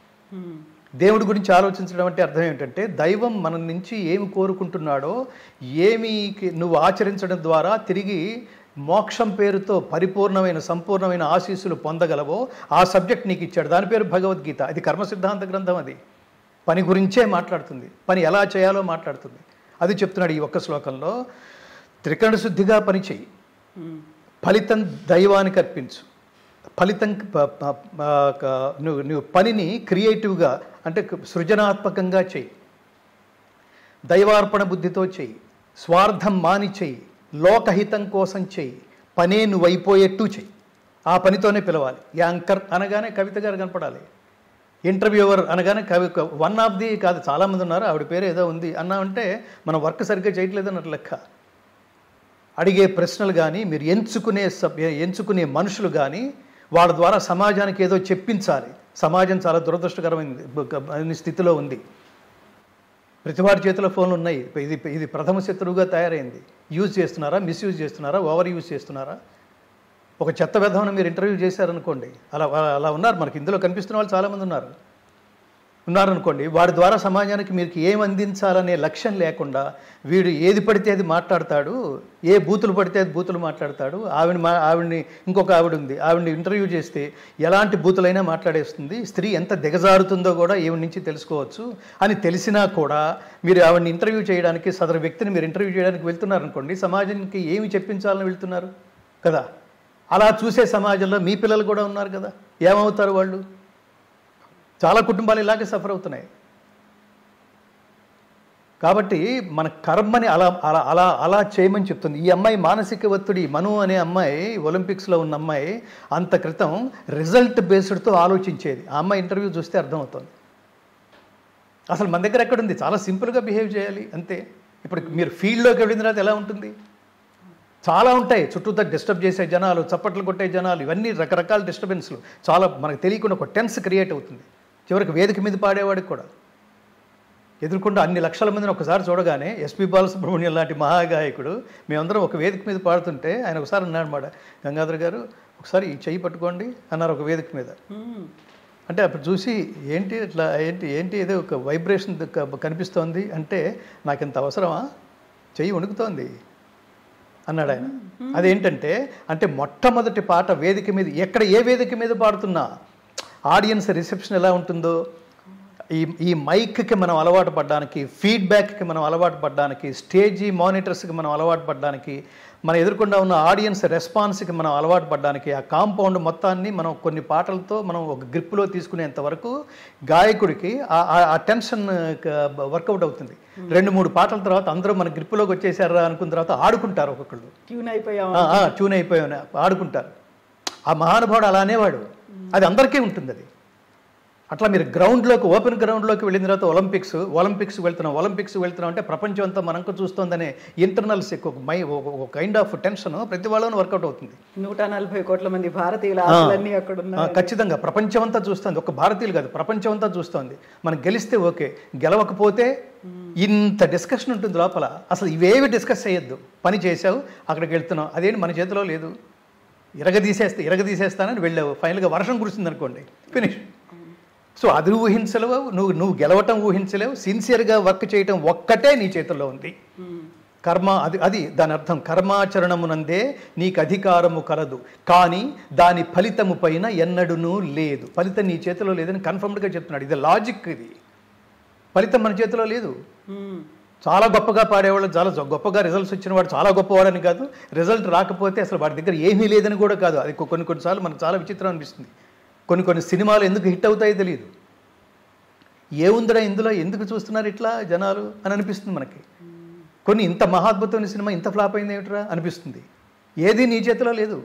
దేవుడి గురించి ఆలోచించడం అంటే అర్థం ఏంటంటే దైవం మన నుంచి ఏమి కోరుకుంటున్నాడో, ఏమి నువ్వు ఆచరించడం ద్వారా తిరిగి మోక్షం పేరుతో పరిపూర్ణమైన సంపూర్ణమైన ఆశీస్సులు పొందగలవో ఆ సబ్జెక్ట్ నీకు ఇచ్చాడు. దాని పేరు భగవద్గీత. అది కర్మ సిద్ధాంత గ్రంథం. అది పని గురించే మాట్లాడుతుంది, పని ఎలా చేయాలో మాట్లాడుతుంది. అది చెప్తున్నాడు ఈ ఒక్క శ్లోకంలో. త్రికరణ శుద్ధిగా పనిచేయి, ఫలితం దైవానికి అర్పించు, ఫలితం నువ్వు నువ్వు పనిని క్రియేటివ్గా అంటే సృజనాత్మకంగా చెయ్యి, దైవార్పణ బుద్ధితో చెయ్యి, స్వార్థం మాని చెయ్యి, లోకహితం కోసం చెయ్యి, పనే నువ్వు అయిపోయేట్టు చెయ్యి. ఆ పనితోనే పిలవాలి. యాంకర్ అనగానే కవిత గారు కనపడాలి, ఇంటర్వ్యూవర్ అనగానే కవి వన్ ఆఫ్ ది కాదు, చాలామంది ఉన్నారు, ఆవిడ పేరు ఏదో ఉంది అన్నా అంటే మనం వర్క్ సరిగ్గా చేయట్లేదు అన్నట్టు లెక్క. అడిగే ప్రశ్నలు కానీ మీరు ఎంచుకునే సభ్య ఎంచుకునే మనుషులు కానీ వాళ్ళ ద్వారా సమాజానికి ఏదో చెప్పించాలి. సమాజం చాలా దురదృష్టకరమైన స్థితిలో ఉంది. ప్రతివాడి చేతిలో ఫోన్లు ఉన్నాయి. ఇది ఇది ప్రథమ శత్రువుగా తయారైంది. యూజ్ చేస్తున్నారా, మిస్యూజ్ చేస్తున్నారా, ఓవర్ యూజ్ చేస్తున్నారా? ఒక చెత్త విధానం మీరు ఇంటర్వ్యూ చేశారనుకోండి, అలా అలా ఉన్నారు మనకి ఇందులో కనిపిస్తున్న వాళ్ళు చాలామంది ఉన్నారు ఉన్నారనుకోండి వాడి ద్వారా సమాజానికి మీరు ఏం అందించాలనే లక్ష్యం లేకుండా వీడు ఏది పడితే అది మాట్లాడతాడు, ఏ బూతులు పడితే అది బూతులు మాట్లాడతాడు. ఆవిడ మా ఆవిడ్ని ఇంకొక ఆవిడ ఉంది, ఆవిడ్ని ఇంటర్వ్యూ చేస్తే ఎలాంటి బూతులైనా మాట్లాడేస్తుంది. స్త్రీ ఎంత దిగజారుతుందో కూడా ఈవిడ నుంచి తెలుసుకోవచ్చు అని తెలిసినా కూడా మీరు ఆవిడ్ని ఇంటర్వ్యూ చేయడానికి, సదరు వ్యక్తిని మీరు ఇంటర్వ్యూ చేయడానికి వెళ్తున్నారనుకోండి, సమాజానికి ఏమి చెప్పించాలని వెళ్తున్నారు కదా. అలా చూసే సమాజంలో మీ పిల్లలు కూడా ఉన్నారు కదా, ఏమవుతారు వాళ్ళు? చాలా కుటుంబాలు ఇలాగే సఫర్ అవుతున్నాయి. కాబట్టి మన కర్మని అలా అలా అలా అలా చేయమని చెప్తుంది. ఈ అమ్మాయి మానసిక ఒత్తిడి, మను అనే అమ్మాయి ఒలింపిక్స్లో ఉన్న అమ్మాయి అంత క్రితం రిజల్ట్ బేస్డ్తో ఆలోచించేది. ఆ అమ్మాయి ఇంటర్వ్యూ చూస్తే అర్థమవుతుంది. అసలు మన దగ్గర ఎక్కడుంది? చాలా సింపుల్గా బిహేవ్ చేయాలి అంతే. ఇప్పుడు మీరు ఫీల్డ్లోకి వెళ్ళిన తర్వాత ఎలా ఉంటుంది? చాలా ఉంటాయి చుట్టూతో డిస్టర్బ్ చేసే జనాలు, చప్పట్లు కొట్టే జనాలు, ఇవన్నీ రకరకాల డిస్టర్బెన్స్లు. చాలా మనకు తెలియకుండా ఒక టెన్స్ క్రియేట్ అవుతుంది. చివరికి వేదిక మీద పాడేవాడికి కూడా ఎదుర్కొంటూ అన్ని లక్షల మందిని ఒకసారి చూడగానే ఎస్పి బాలసుబ్రహ్మణ్యం లాంటి మహాగాయకుడు మేమందరం ఒక వేదిక మీద పాడుతుంటే ఆయన ఒకసారి అన్నాడు మాట, గంగాధర్ గారు ఒకసారి ఈ చెయ్యి పట్టుకోండి అన్నారు ఒక వేదిక మీద. అంటే అప్పుడు చూసి ఏంటి ఇట్లా ఏంటి ఏంటి ఏదో ఒక వైబ్రేషన్ కనిపిస్తోంది అంటే నాకు ఇంత అవసరమా, చెయ్యి వణుకుతోంది అన్నాడు ఆయన. అదేంటంటే అంటే మొట్టమొదటి పాట వేదిక మీద ఎక్కడ ఏ వేదిక మీద పాడుతున్నా ఆడియన్స్ రిసెప్షన్ ఎలా ఉంటుందో, ఈ ఈ మైక్కి మనం అలవాటు పడడానికి, ఫీడ్బ్యాక్కి మనం అలవాటు పడడానికి, స్టేజీ మానిటర్స్కి మనం అలవాటు పడడానికి, మన ఎదుర్కొండా ఉన్న ఆడియన్స్ రెస్పాన్స్కి మనం అలవాటు పడడానికి, ఆ కాంపౌండ్ మొత్తాన్ని మనం కొన్ని పాటలతో మనం ఒక గ్రిప్లో తీసుకునేంత వరకు గాయకుడికి ఆ టెన్షన్ వర్కౌట్ అవుతుంది. రెండు మూడు పాటల తర్వాత అందరూ మన గ్రిప్లోకి వచ్చేసారా అనుకున్న తర్వాత ఆడుకుంటారు, ఒక్కొక్కళ్ళు ట్యూన్ అయిపోయా ట్యూన్ అయిపోయా ఆడుకుంటారు. ఆ మహానుభావుడు అలా అనేవాడు. అది అందరికీ ఉంటుంది. అది అట్లా మీరు గ్రౌండ్లోకి, ఓపెన్ గ్రౌండ్లోకి వెళ్ళిన తర్వాత ఒలింపిక్స్ ఒలింపిక్స్ వెళ్తున్నాం ఒలింపిక్స్ వెళ్తున్నాం అంటే ప్రపంచం అంతా మనకు చూస్తుందనే ఇంటర్నల్స్ ఎక్కువ మై ఒక కైండ్ ఆఫ్ టెన్షన్ ప్రతి వాళ్ళను వర్కౌట్ అవుతుంది. నూట నలభై కోట్ల మంది భారతీయులు అక్కడ ఉన్నారు. ఖచ్చితంగా ప్రపంచం అంతా చూస్తుంది, ఒక భారతీయులు కాదు ప్రపంచం అంతా చూస్తుంది. మనం గెలిస్తే ఓకే, గెలవకపోతే ఇంత డిస్కషన్ ఉంటుంది లోపల. అసలు ఇవేవి డిస్కస్ చేయొద్దు. పని చేసావు, అక్కడికి వెళ్తున్నావు, అదేంటి మన చేతిలో లేదు. ఇరగదీసేస్తే ఇరగదీసేస్తానని వెళ్ళావు, ఫైనల్గా వర్షం కురిసింది అనుకోండి, ఫినిష్. సో అది ఊహించలేవు, నువ్వు నువ్వు గెలవటం ఊహించలేవు. సిన్సియర్గా వర్క్ చేయటం ఒక్కటే నీ చేతుల్లో ఉంది. కర్మ అది అది దాని అర్థం. కర్మాచరణమునందే నీకు అధికారము కలదు, కానీ దాని ఫలితము పైన ఎన్నడూనూ లేదు. ఫలితం నీ చేతిలో లేదని కన్ఫర్మ్డ్గా చెప్తున్నాడు. ఇది లాజిక్. ఇది ఫలితం మన చేతిలో లేదు. చాలా గొప్పగా పాడేవాళ్ళు, చాలా గొప్పగా రిజల్ట్స్ వచ్చిన వాడు చాలా గొప్పవాడని కాదు, రిజల్ట్ రాకపోతే అసలు వాడి దగ్గర ఏమీ లేదని కూడా కాదు. అది కొన్ని కొన్నిసార్లు మనకు చాలా విచిత్రం అనిపిస్తుంది. కొన్ని కొన్ని సినిమాలు ఎందుకు హిట్ అవుతాయో తెలియదు. ఏముందిరా ఇందులో, ఎందుకు చూస్తున్నారు ఇట్లా జనాలు అని అనిపిస్తుంది మనకి. కొన్ని ఇంత మహాద్భుతమైన సినిమా ఇంత ఫ్లాప్ అయింది ఏమిట్రా అనిపిస్తుంది. ఏది నీ చేతిలో లేదు.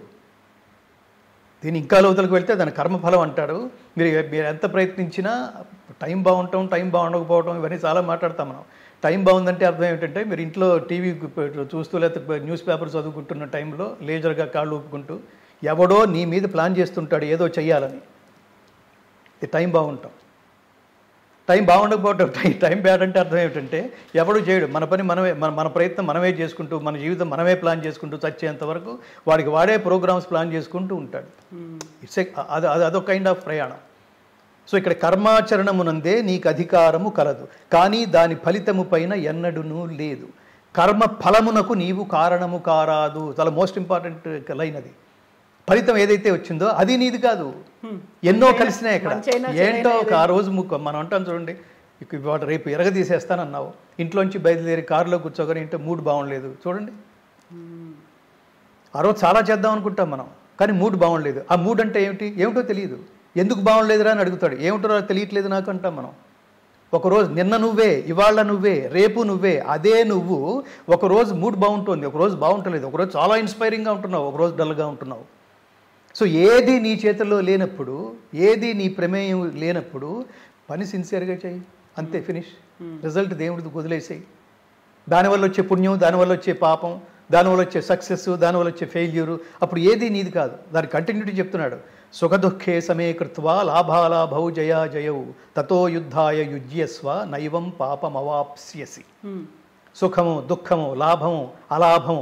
దీన్ని ఇంకా లోతులకు వెళ్తే దాని కర్మఫలం అంటాడు. మీరు మీరు ఎంత ప్రయత్నించినా టైం బాగుంటాం, టైం బాగుండకపోవడం, ఇవన్నీ చాలా మాట్లాడతాం మనం. టైం బాగుందంటే అర్థం ఏమిటంటే మీరు ఇంట్లో టీవీ చూస్తూ లేకపోతే న్యూస్ పేపర్ చదువుకుంటున్న టైంలో లేజర్గా కాళ్ళు ఊపుకుంటూ ఎవడో నీ మీద ప్లాన్ చేస్తుంటాడు ఏదో చెయ్యాలని. ఇది టైం బాగుంటాం. టైం బాగుండకపోవటం టైం టైం బ్యాడ్ అంటే అర్థం ఏమిటంటే ఎవడు చేయడు. మన పని మనమే, మన మన ప్రయత్నం మనమే చేసుకుంటూ, మన జీవితం మనమే ప్లాన్ చేసుకుంటూ చచ్చేంత వరకు వాడికి వాడే ప్రోగ్రామ్స్ ప్లాన్ చేసుకుంటూ ఉంటాడు. ఇట్స్ అది అదొక కైండ్ ఆఫ్ ప్రయాణం. సో ఇక్కడ కర్మాచరణమునందే నీకు అధికారము కలదు, కానీ దాని ఫలితము పైన ఎన్నడూనూ లేదు. కర్మ ఫలమునకు నీవు కారణము కారాదు. చాలా మోస్ట్ ఇంపార్టెంట్ లైన్ అది. ఫలితం ఏదైతే వచ్చిందో అది నీది కాదు. ఎన్నో కలిసినాయి ఇక్కడ. ఏంటో ఒక ఆ రోజు ముక్కు మనం అంటాం చూడండి, ఇవాళ రేపు ఎరగదీసేస్తానన్నావు, ఇంట్లోంచి బయలుదేరి కారులో కూర్చోగానే ఇంట్లో మూడ్ బాగుండలేదు చూడండి, ఆ రోజు చాలా చేద్దాం అనుకుంటాం మనం, కానీ మూడ్ బాగుండలేదు. ఆ మూడ్ అంటే ఏమిటి ఏమిటో తెలియదు. ఎందుకు బాగుండలేదురా అని అడుగుతాడు. ఏమిటో తెలియట్లేదు నాకు అంటాం మనం. ఒకరోజు నిన్న నువ్వే, ఇవాళ నువ్వే, రేపు నువ్వే. అదే నువ్వు ఒకరోజు మూడ్ బాగుంటుంది, ఒకరోజు బాగుంటలేదు, ఒకరోజు చాలా ఇన్స్పైరింగ్గా ఉంటున్నావు, ఒకరోజు డల్గా ఉంటున్నావు. సో ఏది నీ చేతుల్లో లేనప్పుడు, ఏది నీ ప్రమేయం లేనప్పుడు పని సిన్సియర్గా చేయి, అంతే, ఫినిష్. రిజల్ట్ దేవుడికి వదిలేసేయి. దానివల్ల వచ్చే పుణ్యం, దానివల్ల వచ్చే పాపం, దానివల్ల వచ్చే సక్సెస్, దానివల్ల వచ్చే ఫెయిల్యూరు, అప్పుడు ఏది నీది కాదు. దాని కంటిన్యూటీ చెప్తున్నాడు. సుఖదుఃఖే సమే కృత్వా లాభాలాభౌ జయా జయౌ తతో యుద్ధాయ యుజ్యస్వ నైవం పాపమవాప్స్యసి. సుఖము, దుఃఖము, లాభము, అలాభము,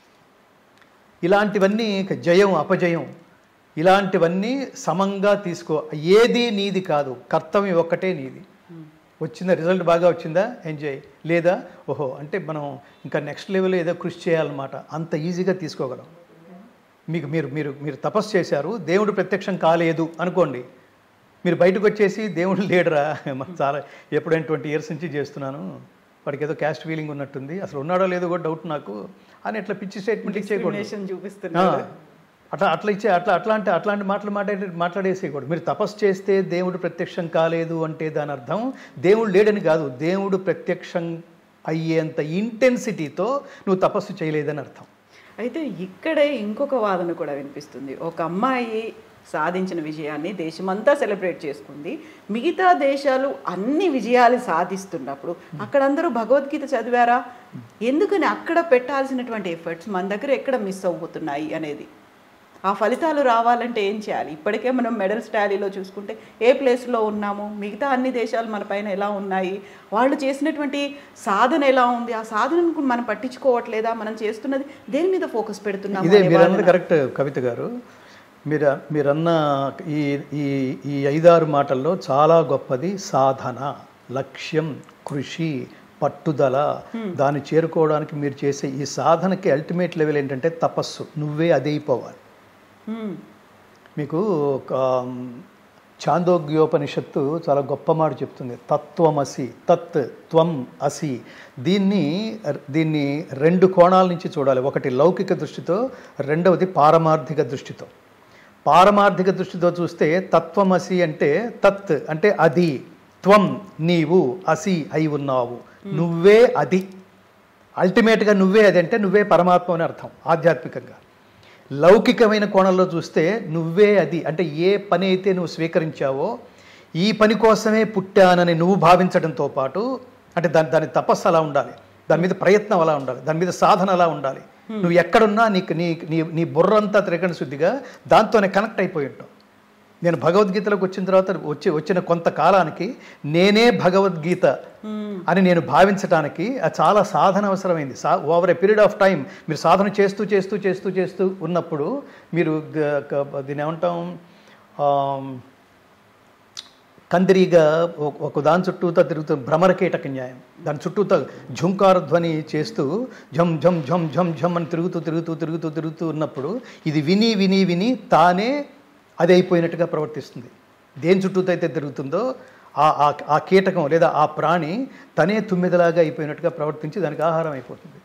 ఇలాంటివన్నీ, జయం, అపజయం, ఇలాంటివన్నీ సమంగా తీసుకో. ఏది నీది కాదు, కర్తవ్యం ఒక్కటే నీది. వచ్చిందా, రిజల్ట్ బాగా వచ్చిందా, ఎంజాయ్. లేదా ఓహో అంటే మనం ఇంకా నెక్స్ట్ లెవెల్ ఏదో కృషి చేయాలన్నమాట, అంత ఈజీగా తీసుకోగలం. మీకు మీరు మీరు మీరు తపస్సు చేశారు, దేవుడు ప్రత్యక్షం కాలేదు అనుకోండి, మీరు బయటకు వచ్చేసి దేవుడు లేడరా, చాలా ఎప్పుడైనా ట్వంటీ ఇయర్స్ నుంచి చేస్తున్నాను, వాడికి ఏదో క్యాస్ట్ ఫీలింగ్ ఉన్నట్టుంది, అసలు ఉన్నాడో లేదో కూడా డౌట్ నాకు అని అట్లా పిచ్చి స్టేట్మెంట్ ఇచ్చేయకూడదు. చూపిస్తున్నారు అట్లా అట్లా ఇచ్చే అట్లా అట్లాంటి అట్లాంటి మాటలు మాట్లాడే మాట్లాడేసేయకూడదు. మీరు తపస్సు చేస్తే దేవుడు ప్రత్యక్షం కాలేదు అంటే దాని అర్థం దేవుడు లేడని కాదు, దేవుడు ప్రత్యక్షం అయ్యేంత ఇంటెన్సిటీతో నువ్వు తపస్సు చేయలేదని అర్థం. అయితే ఇక్కడే ఇంకొక వాదన కూడా వినిపిస్తుంది. ఒక అమ్మాయి సాధించిన విజయాన్ని దేశమంతా సెలబ్రేట్ చేసుకుంది, మిగతా దేశాలు అన్ని విజయాలు సాధిస్తున్నప్పుడు అక్కడ అందరూ భగవద్గీత చదివారా, ఎందుకని అక్కడ పెట్టాల్సినటువంటి ఎఫర్ట్స్ మన దగ్గర ఎక్కడ మిస్ అవుతున్నాయి అనేది, ఆ ఫలితాలు రావాలంటే ఏం చేయాలి? ఇప్పటికే మనం మెడల్స్ టాలీలో చూసుకుంటే ఏ ప్లేస్లో ఉన్నాము, మిగతా అన్ని దేశాలు మన పైన ఎలా ఉన్నాయి, వాళ్ళు చేసినటువంటి సాధన ఎలా ఉంది, ఆ సాధనను మనం పట్టించుకోవట్లేదా, మనం చేస్తున్నది దేని మీద ఫోకస్ పెడుతున్నాము? ఇదే మీరు అన్నది కరెక్ట్ కవిత గారు. మీరు మీరన్న ఈ ఈ ఈ ఐదారు మాటల్లో చాలా గొప్పది సాధన, లక్ష్యం, కృషి, పట్టుదల. దాన్ని చేరుకోవడానికి మీరు చేసే ఈ సాధనకి అల్టిమేట్ లెవెల్ ఏంటంటే తపస్సు. నువ్వే అదైపోవాలి. మీకు ఛాందోగ్యోపనిషత్తు చాలా గొప్ప మాట చెప్తుంది, తత్వమసి, తత్ త్వం అసి. దీన్ని దీన్ని రెండు కోణాల నుంచి చూడాలి. ఒకటి లౌకిక దృష్టితో, రెండవది పారమార్థిక దృష్టితో. పారమార్థిక దృష్టితో చూస్తే తత్వమసి అంటే తత్ అంటే అది, త్వం నీవు, అసి అయి ఉన్నావు, నువ్వే అది. అల్టిమేట్గా నువ్వే అది అంటే నువ్వే పరమాత్మ అని అర్థం ఆధ్యాత్మికంగా. లౌకికమైన కోణంలో చూస్తే నువ్వే అది అంటే ఏ పని అయితే నువ్వు స్వీకరించావో ఈ పని కోసమే పుట్టానని నువ్వు భావించడంతో పాటు, అంటే దాని దాని తపస్సు అలా ఉండాలి, దాని మీద ప్రయత్నం అలా ఉండాలి, దాని మీద సాధన అలా ఉండాలి. నువ్వు ఎక్కడున్నా నీకు నీ నీ నీ బుర్రంతా త్రికరణ శుద్ధిగా దాంతోనే కనెక్ట్ అయిపోయి ఉంటావు. నేను భగవద్గీతలోకి వచ్చిన తర్వాత వచ్చి వచ్చిన కొంతకాలానికి నేనే భగవద్గీత అని నేను భావించడానికి చాలా సాధన అవసరమైంది. So over a period of time మీరు సాధన చేస్తూ చేస్తూ చేస్తూ చేస్తూ ఉన్నప్పుడు మీరు దీన్ని ఏమంటాం, కందిరీగా ఒక దాని చుట్టూతో తిరుగుతూ భ్రమరకీటక న్యాయం, దాని చుట్టూతో ఝుంకార ధ్వని చేస్తూ ఝం ఝం ఝం ఝం ఝం అని తిరుగుతూ తిరుగుతూ తిరుగుతూ తిరుగుతూ ఉన్నప్పుడు ఇది విని విని విని తానే అది అయిపోయినట్టుగా ప్రవర్తిస్తుంది. దేని చుట్టూతో అయితే తిరుగుతుందో ఆ ఆ కీటకం లేదా ఆ ప్రాణి తనే తుమ్మిదలాగా అయిపోయినట్టుగా ప్రవర్తించి దానికి ఆహారం అయిపోతుంది.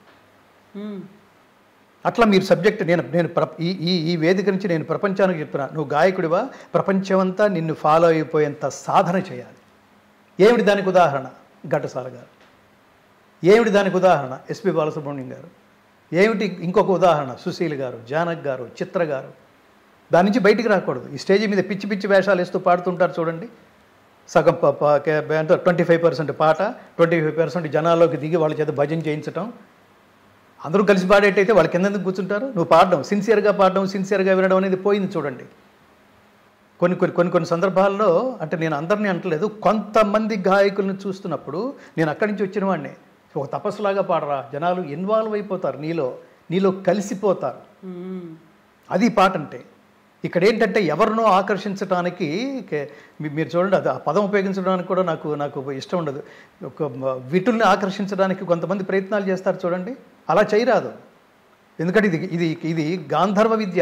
అట్లా మీరు సబ్జెక్ట్ నేను నేను ప్ర ఈ ఈ ఈ వేదిక నుంచి నేను ప్రపంచానికి చెప్తున్నా, నువ్వు గాయకుడివా, ప్రపంచమంతా నిన్ను ఫాలో అయిపోయేంత సాధన చేయాలి. ఏమిటి దానికి ఉదాహరణ? ఘంటసాల గారు. ఏమిటి దానికి ఉదాహరణ? ఎస్పి బాలసుబ్రహ్మణ్యం గారు. ఏమిటి ఇంకొక ఉదాహరణ? సుశీల్ గారు, జానక్ గారు, చిత్ర గారు. దాని నుంచి బయటికి రాకూడదు. ఈ స్టేజ్ మీద పిచ్చి పిచ్చి వేషాలు వేస్తూ పాడుతుంటారు చూడండి. సగం అంటే ట్వంటీ ఫైవ్ పర్సెంట్ పాట, ట్వంటీ ఫైవ్ పర్సెంట్ జనాల్లోకి దిగి వాళ్ళ చేత భజన చేయించటం. అందరూ కలిసి పాడేటైతే వాళ్ళ కింద ఎందుకు కూర్చుంటారు? నువ్వు పాడడం, సిన్సియర్గా పాడడం, సిన్సియర్గా వినడం అనేది పోయింది చూడండి. కొన్ని కొన్ని కొన్ని కొన్ని సందర్భాల్లో, అంటే నేను అందరినీ అంటలేదు, కొంతమంది గాయకులను చూస్తున్నప్పుడు నేను అక్కడి నుంచి వచ్చిన వాడిని, ఒక తపస్సులాగా పాడరా, జనాలు ఇన్వాల్వ్ అయిపోతారు, నీలో నీలో కలిసిపోతారు. అది పాట అంటే. ఇక్కడ ఏంటంటే ఎవరినో ఆకర్షించడానికి మీరు చూడండి, అది ఆ పదం ఉపయోగించడానికి కూడా నాకు నాకు ఇష్టం ఉండదు. ఒక విటుల్ని ఆకర్షించడానికి కొంతమంది ప్రయత్నాలు చేస్తారు చూడండి, అలా చేయరాదు. ఎందుకంటే ఇది ఇది ఇది గాంధర్వ విద్య,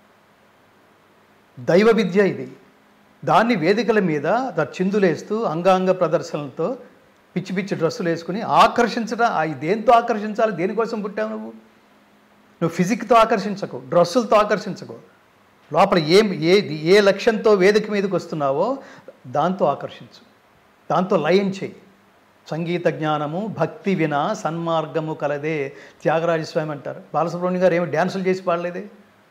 దైవ విద్య. ఇది దాన్ని వేదికల మీద చిందులేస్తూ అంగాంగ ప్రదర్శనలతో పిచ్చి పిచ్చి డ్రెస్సులు వేసుకుని ఆకర్షించడం. దేంతో ఆకర్షించాలి? దేనికోసం పుట్టావు నువ్వు? నువ్వు ఫిజిక్తో ఆకర్షించకు, డ్రెస్సులతో ఆకర్షించకు. లోపల ఏం ఏ ఏ లక్ష్యంతో వేదిక మీదకి వస్తున్నావో దాంతో ఆకర్షించు, దాంతో లయం చేయి. సంగీత జ్ఞానము భక్తి వినా సన్మార్గము కలదే త్యాగరాజస్వామి అంటారు. బాలసుబ్రహ్మణ్యం గారు ఏమి డ్యాన్సులు చేసి పాడలేదే,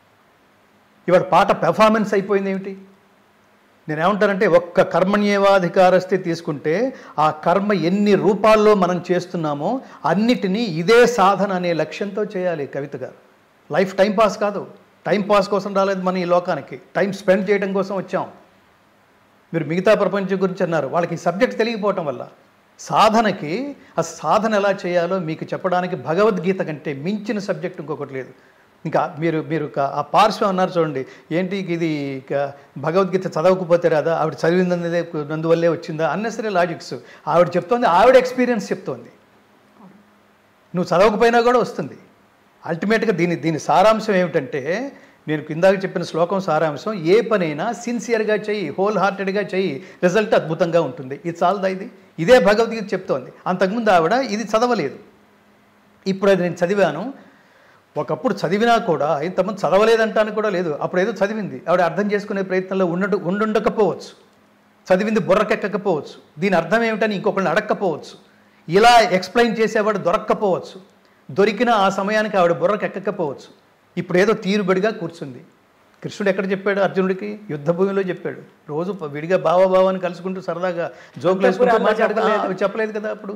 ఇవాడు పాట పెర్ఫార్మెన్స్ అయిపోయింది ఏమిటి? నేనేమంటానంటే ఒక్క కర్మణ్యేవాధికారస్తే తీసుకుంటే ఆ కర్మ ఎన్ని రూపాల్లో మనం చేస్తున్నామో అన్నిటినీ ఇదే సాధన అనే లక్ష్యంతో చేయాలి. Kavitha garu life time pass కాదు, టైం పాస్ కోసం రాలేదు మన ఈ లోకానికి, టైం స్పెండ్ చేయడం కోసం వచ్చాం. మీరు మిగతా ప్రపంచం గురించి అన్నారు, వాళ్ళకి ఈ సబ్జెక్ట్ తెలియకపోవటం వల్ల. సాధనకి ఆ సాధన ఎలా చేయాలో మీకు చెప్పడానికి భగవద్గీత కంటే మించిన సబ్జెక్ట్ ఇంకొకటి లేదు. ఇంకా మీరు మీరు ఆ పార్శ్వం అన్నారు చూడండి, ఏంటి ఇది భగవద్గీత చదవకపోతే రాదా, ఆవిడ చదివిందనేదే నందువల్లే వచ్చిందా, అన్నెసరీ లాజిక్స్. ఆవిడ చెప్తోంది, ఆవిడ ఎక్స్పీరియన్స్ చెప్తోంది, నువ్వు చదవకపోయినా కూడా వస్తుంది. అల్టిమేట్గా దీని దీని సారాంశం ఏమిటంటే, నేను కిందాక చెప్పిన శ్లోకం సారాంశం, ఏ పనైనా సిన్సియర్గా చెయ్యి, హోల్ హార్టెడ్గా చెయ్యి, రిజల్ట్ అద్భుతంగా ఉంటుంది. ఇది చాలదా? ఇది ఇదే భగవద్గీత చెప్తోంది. అంతకుముందు ఆవిడ ఇది చదవలేదు, ఇప్పుడు అది నేను చదివాను. ఒకప్పుడు చదివినా కూడా ఇంతమంది చదవలేదంటాను కూడా లేదు, అప్పుడు ఏదో చదివింది, ఆవిడ అర్థం చేసుకునే ప్రయత్నంలో ఉన్నట్టు ఉండుండకపోవచ్చు, చదివింది బుర్రకెక్కకపోవచ్చు, దీని అర్థం ఏమిటని ఇంకొకరిని అడగకపోవచ్చు, ఇలా ఎక్స్ప్లెయిన్ చేసేవాడు దొరక్కపోవచ్చు, దొరికిన ఆ సమయానికి ఆవిడ బుర్రకెక్కకపోవచ్చు. ఇప్పుడు ఏదో తీరుబడిగా కూర్చుంది. కృష్ణుడు ఎక్కడ చెప్పాడు అర్జునుడికి? యుద్ధ భూమిలో చెప్పాడు. రోజు విడిగా బావబావాన్ని కలుసుకుంటూ సరదాగా జోకులు వేసుకుంటూ మాట్లాడగలేదు, చెప్పలేదు కదా అప్పుడు.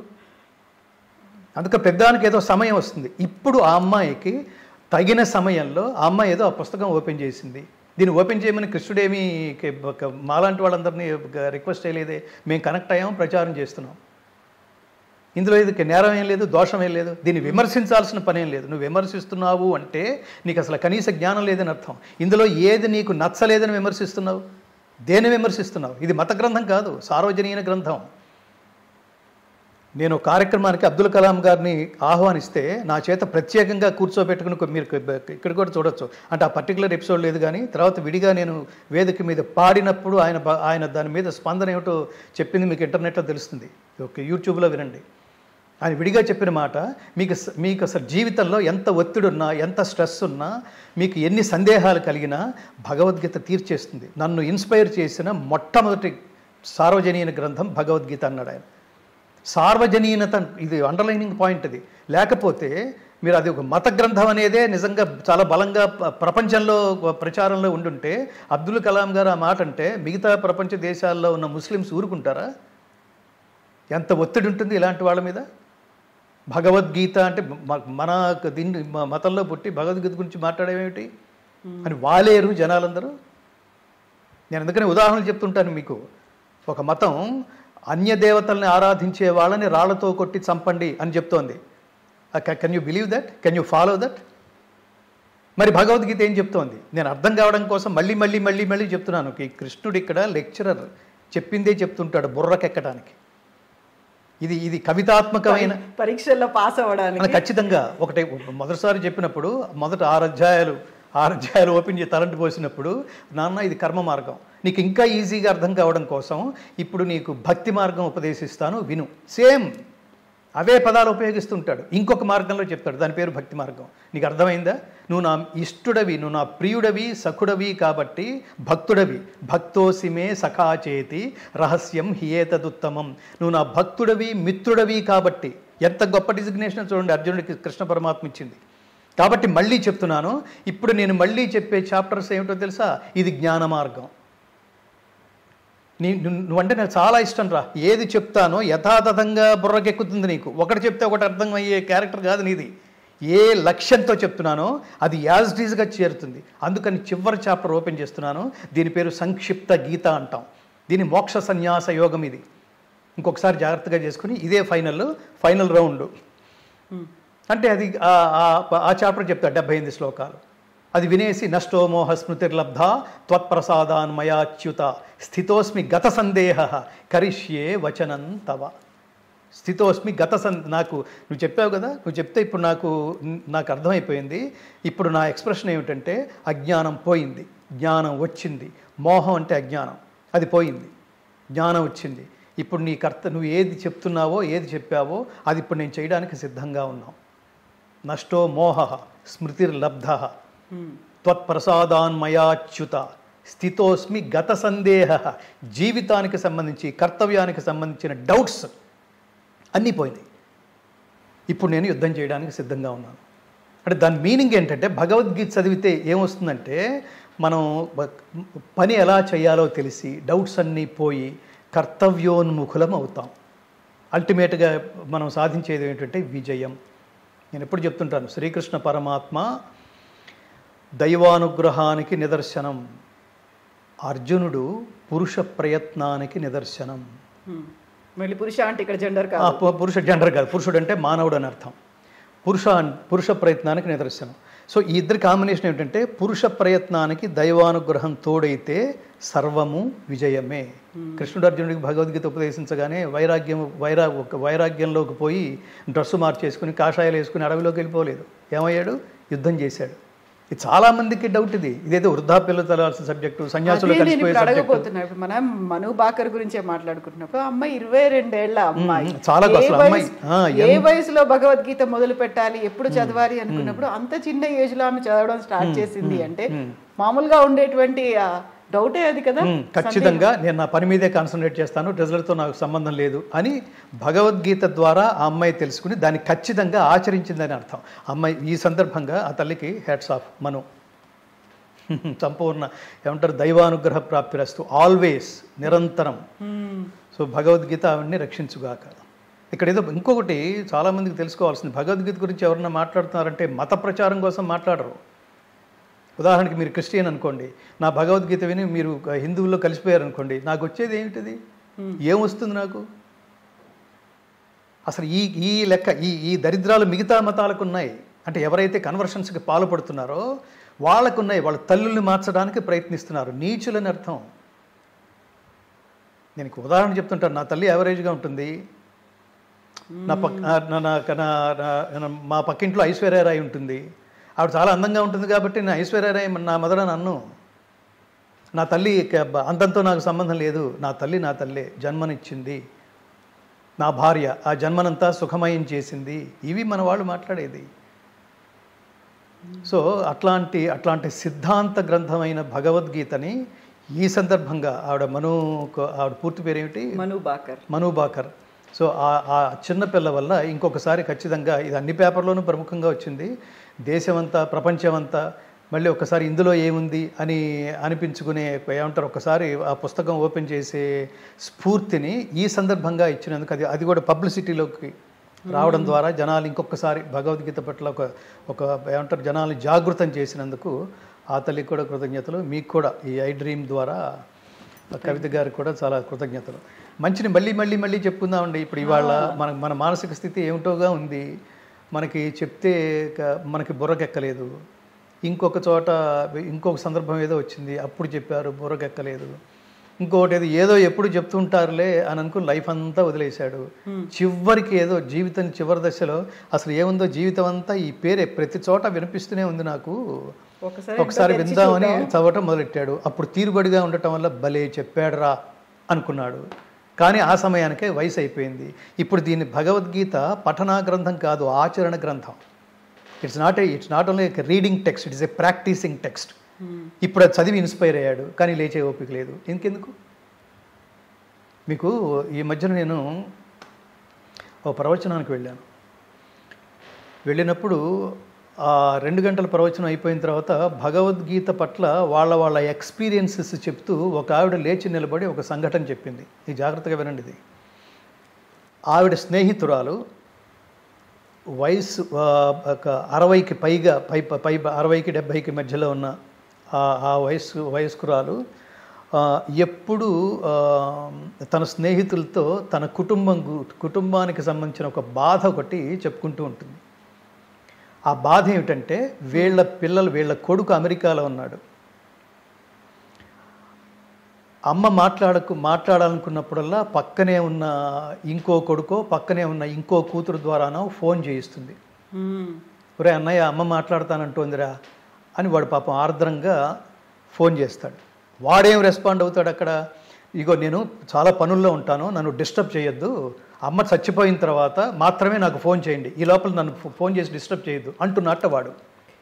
అందుకే పెద్దానికి ఏదో సమయం వస్తుంది. ఇప్పుడు ఆ అమ్మాయికి తగిన సమయంలో ఆ అమ్మాయి ఏదో ఆ పుస్తకం ఓపెన్ చేసింది. దీన్ని ఓపెన్ చేయమని కృష్ణుడేమీ మాలాంటి వాళ్ళందరినీ రిక్వెస్ట్ చేయలేదే, మేము కనెక్ట్ అయ్యాము, ప్రచారం చేస్తున్నాం. ఇందులో ఇది నేరం ఏం లేదు, దోషం ఏం లేదు, దీన్ని విమర్శించాల్సిన పనేం లేదు. నువ్వు విమర్శిస్తున్నావు అంటే నీకు అసలు కనీస జ్ఞానం లేదని అర్థం. ఇందులో ఏది నీకు నచ్చలేదని విమర్శిస్తున్నావు, దేన్ని విమర్శిస్తున్నావు? ఇది మత గ్రంథం కాదు, సార్వజనీన గ్రంథం. నేను కార్యక్రమానికి అబ్దుల్ కలాం గారిని ఆహ్వానిస్తే నా చేత ప్రత్యేకంగా కూర్చోబెట్టుకుని, మీరు ఇక్కడ కూడా చూడొచ్చు, అంటే ఆ పర్టికులర్ ఎపిసోడ్ లేదు కానీ తర్వాత విడిగా నేను వేదిక మీద పాడినప్పుడు ఆయన ఆయన దాని మీద స్పందన ఏమిటో చెప్పింది మీకు ఇంటర్నెట్లో తెలుస్తుంది, ఓకే, యూట్యూబ్లో వినండి. ఆయన విడిగా చెప్పిన మాట, మీకు మీకు అసలు జీవితంలో ఎంత ఒత్తిడి ఉన్నా, ఎంత స్ట్రెస్ ఉన్నా, మీకు ఎన్ని సందేహాలు కలిగినా భగవద్గీత తీర్చేస్తుంది. నన్ను ఇన్స్పైర్ చేసిన మొట్టమొదటి సార్వజనీన గ్రంథం భగవద్గీత అన్నాడు ఆయన. సార్వజనీనత, ఇది అండర్లైనింగ్ పాయింట్. అది లేకపోతే మీరు అది ఒక మత గ్రంథం అనేదే నిజంగా చాలా బలంగా ప్రపంచంలో ప్రచారంలో ఉండుంటే, అబ్దుల్ కలాం గారు ఆ మాట అంటే మిగతా ప్రపంచ దేశాల్లో ఉన్న ముస్లిమ్స్ ఊరుకుంటారా? ఎంత ఒత్తిడి ఉంటుంది ఇలాంటి వాళ్ళ మీద. భగవద్గీత అంటే మన దీన్ని మతంలో పుట్టి భగవద్గీత గురించి మాట్లాడేమేమిటి అని వాలేరు జనాలందరూ. నేను అందుకని ఉదాహరణలు చెప్తుంటాను మీకు. ఒక మతం అన్య దేవతల్ని ఆరాధించే వాళ్ళని రాళ్లతో కొట్టి చంపండి అని చెప్తోంది. Can you believe that? Can you follow that? మరి భగవద్గీత ఏం చెప్తోంది? నేను అర్థం కావడం కోసం మళ్ళీ మళ్ళీ మళ్ళీ మళ్ళీ చెప్తున్నాను. ఈ కృష్ణుడు ఇక్కడ లెక్చరర్ చెప్పిందే చెప్తుంటాడు బుర్రకెక్కడానికి. ఇది ఇది కవితాత్మకమైన పరీక్షల్లో పాస్ అవ్వడానికి ఖచ్చితంగా. ఒకటే మొదటిసారి చెప్పినప్పుడు మొదట ఆరు అధ్యాయాలు ఆరు అధ్యాయాలు ఓపెన్ చేసి తలంటి పోసినప్పుడు, నాన్న ఇది కర్మ మార్గం, నీకు ఇంకా ఈజీగా అర్థం కావడం కోసం ఇప్పుడు నీకు భక్తి మార్గం ఉపదేశిస్తాను విను. సేమ్ అవే పదాలు ఉపయోగిస్తుంటాడు. ఇంకొక మార్గంలో చెప్తాడు, దాని పేరు భక్తి మార్గం. నీకు అర్థమైందా? నువ్వు నా ఇష్టుడవి, నువ్వు నా ప్రియుడవి, సఖుడవి కాబట్టి భక్తుడవి. భక్తోసిమే సఖాచేతి రహస్యం హియేతదుత్తమం. నువ్వు నా భక్తుడవి, మిత్రుడవి కాబట్టి. ఎంత గొప్ప డిజిగ్నేషన్ చూడండి అర్జునుడికి కృష్ణ పరమాత్మ ఇచ్చింది. కాబట్టి మళ్ళీ చెప్తున్నాను, ఇప్పుడు నేను మళ్ళీ చెప్పే చాప్టర్స్ ఏమిటో తెలుసా? ఇది జ్ఞాన మార్గం. నీ నువ్వంటే నాకు చాలా ఇష్టం రా. ఏది చెప్తానో యథాతథంగా బుర్రకెక్కుతుంది నీకు. ఒకటి చెప్తే ఒకటి అర్థం అయ్యే క్యారెక్టర్ కాదు నీది. ఏ లక్ష్యంతో చెప్తున్నానో అది యాజ్ ఇట్ ఈజ్గా చేరుతుంది. అందుకని చివరి చాప్టర్ ఓపెన్ చేస్తున్నాను. దీని పేరు సంక్షిప్త గీత అంటాం. దీని మోక్ష సన్యాస యోగం. ఇది ఇంకొకసారి జాగ్రత్తగా చేసుకుని ఇదే ఫైనల్ ఫైనల్ రౌండ్. అంటే అది ఆ చాప్టర్ చెప్తాడు, డెబ్బై ఎనిమిది శ్లోకాలు. అది వినేసి నష్టో మోహ స్మృతిర్లబ్ధ త్వత్ప్రసాదాన్మయాచ్యుత స్థితోస్మి గత సందేహ కరిష్యే వచనం తవ. స్థితోస్మి గత సన్ నాకు నువ్వు చెప్పావు కదా, నువ్వు చెప్తే ఇప్పుడు నాకు నాకు అర్థమైపోయింది. ఇప్పుడు నా ఎక్స్ప్రెషన్ ఏమిటంటే అజ్ఞానం పోయింది, జ్ఞానం వచ్చింది. మోహం అంటే అజ్ఞానం, అది పోయింది, జ్ఞానం వచ్చింది. ఇప్పుడు నీ కర్త నువ్వు ఏది చెప్తున్నావో, ఏది చెప్పావో అది ఇప్పుడు నేను చేయడానికి సిద్ధంగా ఉన్నాం. నష్టో మోహ స్మృతిర్లబ్ధ త్వత్ప్రసాదాన్మయాచ్యుత స్థితోస్మి గత సందేహ. జీవితానికి సంబంధించి కర్తవ్యానికి సంబంధించిన డౌట్స్ అన్నీ పోయినాయి. ఇప్పుడు నేను యుద్ధం చేయడానికి సిద్ధంగా ఉన్నాను. అంటే దాని మీనింగ్ ఏంటంటే భగవద్గీత చదివితే ఏమొస్తుందంటే మనం పని ఎలా చేయాలో తెలిసి డౌట్స్ అన్నీ పోయి కర్తవ్యోన్ముఖులం అవుతాం. అల్టిమేట్గా మనం సాధించేది ఏంటంటే విజయం. నేను ఎప్పుడు చెప్తుంటాను, శ్రీకృష్ణ పరమాత్మ దైవానుగ్రహానికి నిదర్శనం, అర్జునుడు పురుష ప్రయత్నానికి నిదర్శనం. మళ్ళీ పురుష అంటే ఇక్కడ జెండర్ కాదు, పురుష జెండర్ కాదు, పురుషుడు అంటే మానవుడు అని అర్థం. పురుష పురుష ప్రయత్నానికి నిదర్శనం. సో ఈ ఇద్దరి కాంబినేషన్ ఏమిటంటే పురుష ప్రయత్నానికి దైవానుగ్రహం తోడైతే సర్వము విజయమే. కృష్ణుడు అర్జునుడికి భగవద్గీత ఉపదేశించగానే వైరాగ్యం వైరా వైరాగ్యంలోకి పోయి డ్రెస్సు మార్చేసుకుని కాషాయాలు వేసుకుని అడవిలోకి వెళ్ళిపోలేదు. ఏమయ్యాడు? యుద్ధం చేశాడు. ఇది చాలా మందికి డౌట్. ఇది ఇదేదో వృద్ధాప్యంలో తెలవాల్సిన సబ్జెక్టు, సన్యాసులు కలిసిపోయే అడగబోతున్నా. ఇప్పుడు మనం మను బాకర్ గురించే మాట్లాడుకుంటున్నప్పుడు అమ్మాయి ఇరవై రెండేళ్ల అమ్మాయి, చాలా ఏ వయసులో భగవద్గీత మొదలు పెట్టాలి, ఎప్పుడు చదవాలి అనుకున్నప్పుడు అంత చిన్న ఏజ్ లో ఆమె చదవడం స్టార్ట్ చేసింది అంటే మామూలుగా ఉండేటువంటి డౌటే అది కదా. ఖచ్చితంగా నేను నా పని మీదే కాన్సన్ట్రేట్ చేస్తాను, రిజల్ట్తో నాకు సంబంధం లేదు అని భగవద్గీత ద్వారా ఆ అమ్మాయి తెలుసుకుని దాన్ని ఖచ్చితంగా ఆచరించిందని అర్థం. అమ్మాయి ఈ సందర్భంగా ఆ తల్లికి హ్యాట్స్ ఆఫ్. మను సంపూర్ణ ఏమంటారు దైవానుగ్రహ ప్రాప్తిరస్తు, ఆల్వేస్, నిరంతరం. సో భగవద్గీత ఆవిడ్ని రక్షించుగాక. ఇక్కడ ఏదో ఇంకొకటి చాలామందికి తెలుసుకోవాల్సింది, భగవద్గీత గురించి ఎవరన్నా మాట్లాడుతున్నారంటే మత ప్రచారం కోసం మాట్లాడరు. ఉదాహరణకి మీరు క్రిస్టియన్ అనుకోండి, నా భగవద్గీత విని మీరు హిందువుల్లో కలిసిపోయారు అనుకోండి, నాకు వచ్చేది ఏమిటిది? ఏమొస్తుంది నాకు? అసలు ఈ ఈ లెక్క ఈ ఈ దరిద్రాలు మిగతా మతాలకు ఉన్నాయి. అంటే ఎవరైతే కన్వర్షన్స్కి పాల్పడుతున్నారో వాళ్ళకు ఉన్నాయి. వాళ్ళ తల్లుల్ని మార్చడానికి ప్రయత్నిస్తున్నారు. నీచులని అర్థం. నేను ఉదాహరణ చెప్తుంటాను. నా తల్లి యావరేజ్గా ఉంటుంది. నా పక్క నా మా పక్కింట్లో ఐశ్వర్యరాయ్ ఉంటుంది. ఆవిడ చాలా అందంగా ఉంటుంది కాబట్టి నా ఐశ్వర్యరాయ్ నా మదర్ అని అన్ను. నా తల్లి అందంతో నాకు సంబంధం లేదు. నా తల్లి నా తల్లే, జన్మనిచ్చింది. నా భార్య ఆ జన్మనంతా సుఖమయం చేసింది. ఇవి మన వాళ్ళు మాట్లాడేది. సో అట్లాంటి అట్లాంటి సిద్ధాంత గ్రంథమైన భగవద్గీతని ఈ సందర్భంగా ఆవిడ మను ఆవిడ పూర్తి పేరు ఏమిటి? మను బాకర్. మను బాకర్. సో ఆ చిన్నపిల్ల వల్ల ఇంకొకసారి ఖచ్చితంగా ఇది అన్ని పేపర్లోనూ ప్రముఖంగా వచ్చింది. దేశమంతా, ప్రపంచమంతా మళ్ళీ ఒకసారి ఇందులో ఏముంది అని అనిపించుకునే ఏమంటారు ఒకసారి ఆ పుస్తకం ఓపెన్ చేసే స్ఫూర్తిని ఈ సందర్భంగా ఇచ్చినందుకు, అది అది కూడా పబ్లిసిటీలోకి రావడం ద్వారా జనాలు ఇంకొకసారి భగవద్గీత పట్ల ఒక ఒక ఏమంటారు జనాలు జాగృతం చేసినందుకు ఆ తల్లికి కూడా కృతజ్ఞతలు. మీకు కూడా ఈ ఐ డ్రీమ్ ద్వారా కవిత గారికి కూడా చాలా కృతజ్ఞతలు. మంచిని మళ్ళీ మళ్ళీ మళ్ళీ చెప్పుకుందామండి. ఇప్పుడు ఇవాళ మన మన మానసిక స్థితి ఏమిటోగా ఉంది. మనకి చెప్తే మనకి బుర్రకెక్కలేదు. ఇంకొక చోట ఇంకొక సందర్భం ఏదో వచ్చింది, అప్పుడు చెప్పారు, బుర్రకెక్కలేదు. ఇంకొకటి ఏదో ఏదో ఎప్పుడు చెప్తుంటారులే అని అనుకుని లైఫ్ అంతా వదిలేశాడు. చివరికి ఏదో జీవితం చివరి దశలో అసలు ఏముందో జీవితం అంతా ఈ పేరే ప్రతి చోట వినిపిస్తూనే ఉంది నాకు, ఒకసారి విందామని చదవటం మొదలెట్టాడు. అప్పుడు తీరుబడిగా ఉండటం వల్ల భలే చెప్పాడురా అనుకున్నాడు. కానీ ఆ సమయానికే వయసు అయిపోయింది. ఇప్పుడు దీన్ని భగవద్గీత పఠనా గ్రంథం కాదు, ఆచరణ గ్రంథం. It's not a it's not only reading text, it's a practising text. ఇప్పుడు అది చదివి ఇన్స్పైర్ అయ్యాడు, కానీ లేచే ఓపిక లేదు. ఇంకెందుకు? మీకు ఈ మధ్యన నేను ఓ ప్రవచనానికి వెళ్ళాను. వెళ్ళినప్పుడు ఆ రెండు గంటల ప్రవచనం అయిపోయిన తర్వాత భగవద్గీత పట్ల వాళ్ళ వాళ్ళ ఎక్స్పీరియన్సెస్ చెప్తూ ఒక ఆవిడ లేచి నిలబడి ఒక సంఘటన చెప్పింది. ఇది జాగ్రత్తగా వినండి. ఇది ఆవిడ స్నేహితురాలు, వయసు ఒక అరవైకి పైగా పై పై అరవైకి డెబ్భైకి మధ్యలో ఉన్న ఆ వయస్సు వయస్కురాలు ఎప్పుడు తన స్నేహితులతో తన కుటుంబం కుటుంబానికి సంబంధించిన ఒక బాధ ఒకటి చెప్పుకుంటూ ఉంటుంది. ఆ బాధ ఏమిటంటే వీళ్ళ పిల్లలు వీళ్ళ కొడుకు అమెరికాలో ఉన్నాడు. అమ్మ మాట్లాడకు మాట్లాడాలనుకున్నప్పుడల్లా పక్కనే ఉన్న ఇంకో కొడుకో పక్కనే ఉన్న ఇంకో కూతురు ద్వారానో ఫోన్ చేయిస్తుంది. ఒరే అన్నయ్య అమ్మ మాట్లాడతానంటోందిరా అని వాడు పాపం ఆర్ద్రంగా ఫోన్ చేస్తాడు. వాడేం రెస్పాండ్ అవుతాడు అక్కడ? ఇగో నేను చాలా పనుల్లో ఉంటాను, నన్ను డిస్టర్బ్ చేయొద్దు, అమ్మ చచ్చిపోయిన తర్వాత మాత్రమే నాకు ఫోన్ చేయండి, ఈ లోపల నన్ను ఫోన్ చేసి డిస్టర్బ్ చేయొద్దు అంటున్నట్ట వాడు.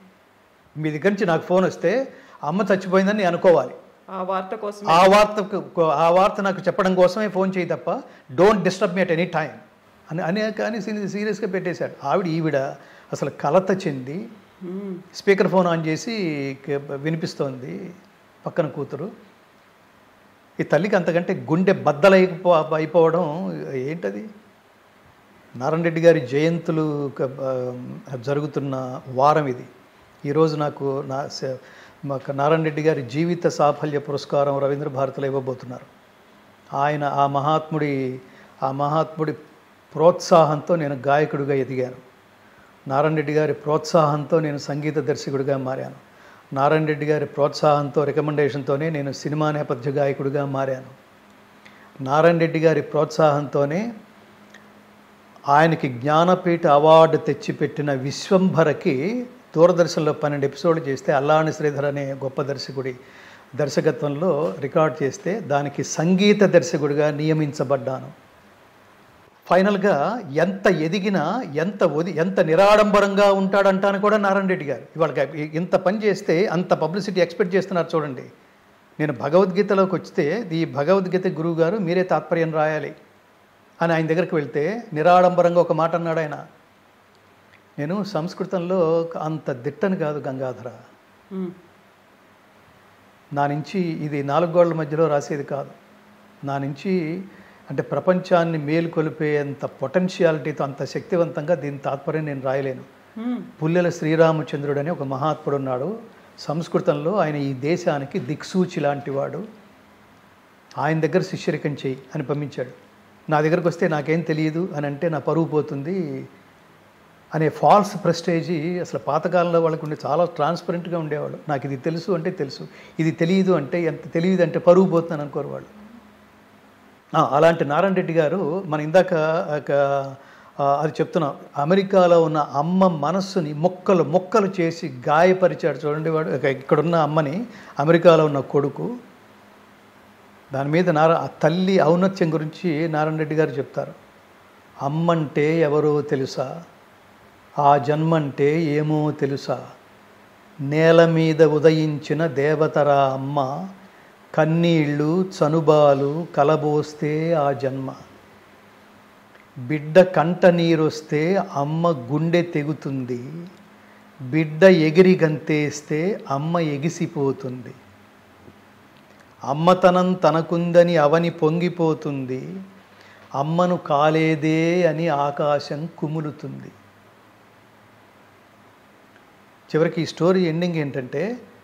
మీ దగ్గర నుంచి నాకు ఫోన్ వస్తే అమ్మ చచ్చిపోయిందని నేను అనుకోవాలి. ఆ వార్త కోసం ఆ వార్త ఆ వార్త నాకు చెప్పడం కోసమే ఫోన్ చేయి తప్ప don't disturb me at any time అని అని కానీ సీరియస్గా పెట్టేశాడు. ఆవిడ ఈవిడ అసలు కలత చెంది స్పీకర్ ఫోన్ ఆన్ చేసి వినిపిస్తోంది పక్కన కూతురు. ఈ తల్లికి అంతకంటే గుండె బద్దలైపో అయిపోవడం ఏంటది. నారాయణ రెడ్డి గారి జయంతులు జరుగుతున్న వారం ఇది. ఈరోజు నాకు నా మాకు నారాయణ రెడ్డి గారి జీవిత సాఫల్య పురస్కారం రవీంద్ర భారతిలో ఇవ్వబోతున్నారు. ఆయన ఆ మహాత్ముడి ఆ మహాత్ముడి ప్రోత్సాహంతో నేను గాయకుడిగా ఎదిగాను. నారాయణ రెడ్డి గారి ప్రోత్సాహంతో నేను సంగీత దర్శకుడిగా మారాను. నారాయణ రెడ్డి గారి ప్రోత్సాహంతో రికమెండేషన్తోనే నేను సినిమా నేపథ్య గాయకుడిగా మారాను. నారాయణ రెడ్డి గారి ప్రోత్సాహంతోనే ఆయనకి జ్ఞానపీఠ అవార్డు తెచ్చిపెట్టిన విశ్వంభరకి దూరదర్శన్లో పన్నెండు ఎపిసోడ్లు చేస్తే అల్లాని శ్రీధర్ అనే గొప్ప దర్శకుడి దర్శకత్వంలో రికార్డ్ చేస్తే దానికి సంగీత దర్శకుడిగా నియమించబడ్డాను. ఫైనల్గా ఎంత ఎదిగినా ఎంత ఒది ఎంత నిరాడంబరంగా ఉంటాడంటాను కూడా నారాయణ రెడ్డి గారు. ఇవాళ ఇంత పని చేస్తే అంత పబ్లిసిటీ ఎక్స్పెక్ట్ చేస్తున్నారు చూడండి. నేను భగవద్గీతలోకి వస్తే ఈ భగవద్గీత గురువు గారు మీరే తాత్పర్యం రాయాలి అని ఆయన దగ్గరికి వెళ్తే నిరాడంబరంగా ఒక మాట అన్నాడు ఆయన. నేను సంస్కృతంలో అంత దిట్టని కాదు గంగాధర, నా నుంచి ఇది నాలుగు గోళ్ల మధ్యలో రాసేది కాదు. నా నుంచి అంటే ప్రపంచాన్ని మేలుకొలిపేంత పొటెన్షియాలిటీతో అంత శక్తివంతంగా దీని తాత్పర్యం నేను రాయలేను. పుల్లెల శ్రీరామచంద్రుడు అని ఒక మహాత్ముడు ఉన్నాడు సంస్కృతంలో. ఆయన ఈ దేశానికి దిక్సూచి లాంటివాడు. ఆయన దగ్గర శిష్యరికం చేయి అని పంపించాడు. నా దగ్గరకు వస్తే నాకేం తెలియదు అని అంటే నా పరువు పోతుంది అనే ఫాల్స్ ప్రెస్టేజీ అసలు పాతకాలంలో వాళ్ళకు ఉండే చాలా ట్రాన్స్పరెంట్గా ఉండేవాళ్ళు. నాకు ఇది తెలుసు అంటే తెలుసు, ఇది తెలియదు అంటే ఎంత తెలియదు అంటే పరువు పోతున్నాను అనుకోరు వాళ్ళు. అలాంటి నారాయణ రెడ్డి గారు మన ఇందాక అది చెప్తున్నాం, అమెరికాలో ఉన్న అమ్మ మనస్సుని మొక్కలు మొక్కలు చేసి గాయపరిచాడు చూడండి వాడు. ఇక్కడున్న అమ్మని అమెరికాలో ఉన్న కొడుకు, దాని మీద నారా ఆ తల్లి ఔన్నత్యం గురించి నారాయణ రెడ్డి గారు చెప్తారు. అమ్మంటే ఎవరో తెలుసా, ఆ జన్మంటే ఏమో తెలుసా, నేల మీద ఉదయించిన దేవతరా అమ్మ, కన్నీళ్ళు చనుబాలు కలబోస్తే ఆ జన్మ, బిడ్డ కంట నీరొస్తే అమ్మ గుండె తెగుతుంది, బిడ్డ ఎగిరి గంతేస్తే అమ్మ ఎగిసిపోతుంది, అమ్మతనం తనకుందని అవని పొంగిపోతుంది, అమ్మను కాలేదే అని ఆకాశం కుములుతుంది. చివరికి ఈ స్టోరీ ఎండింగ్ ఏంటంటే,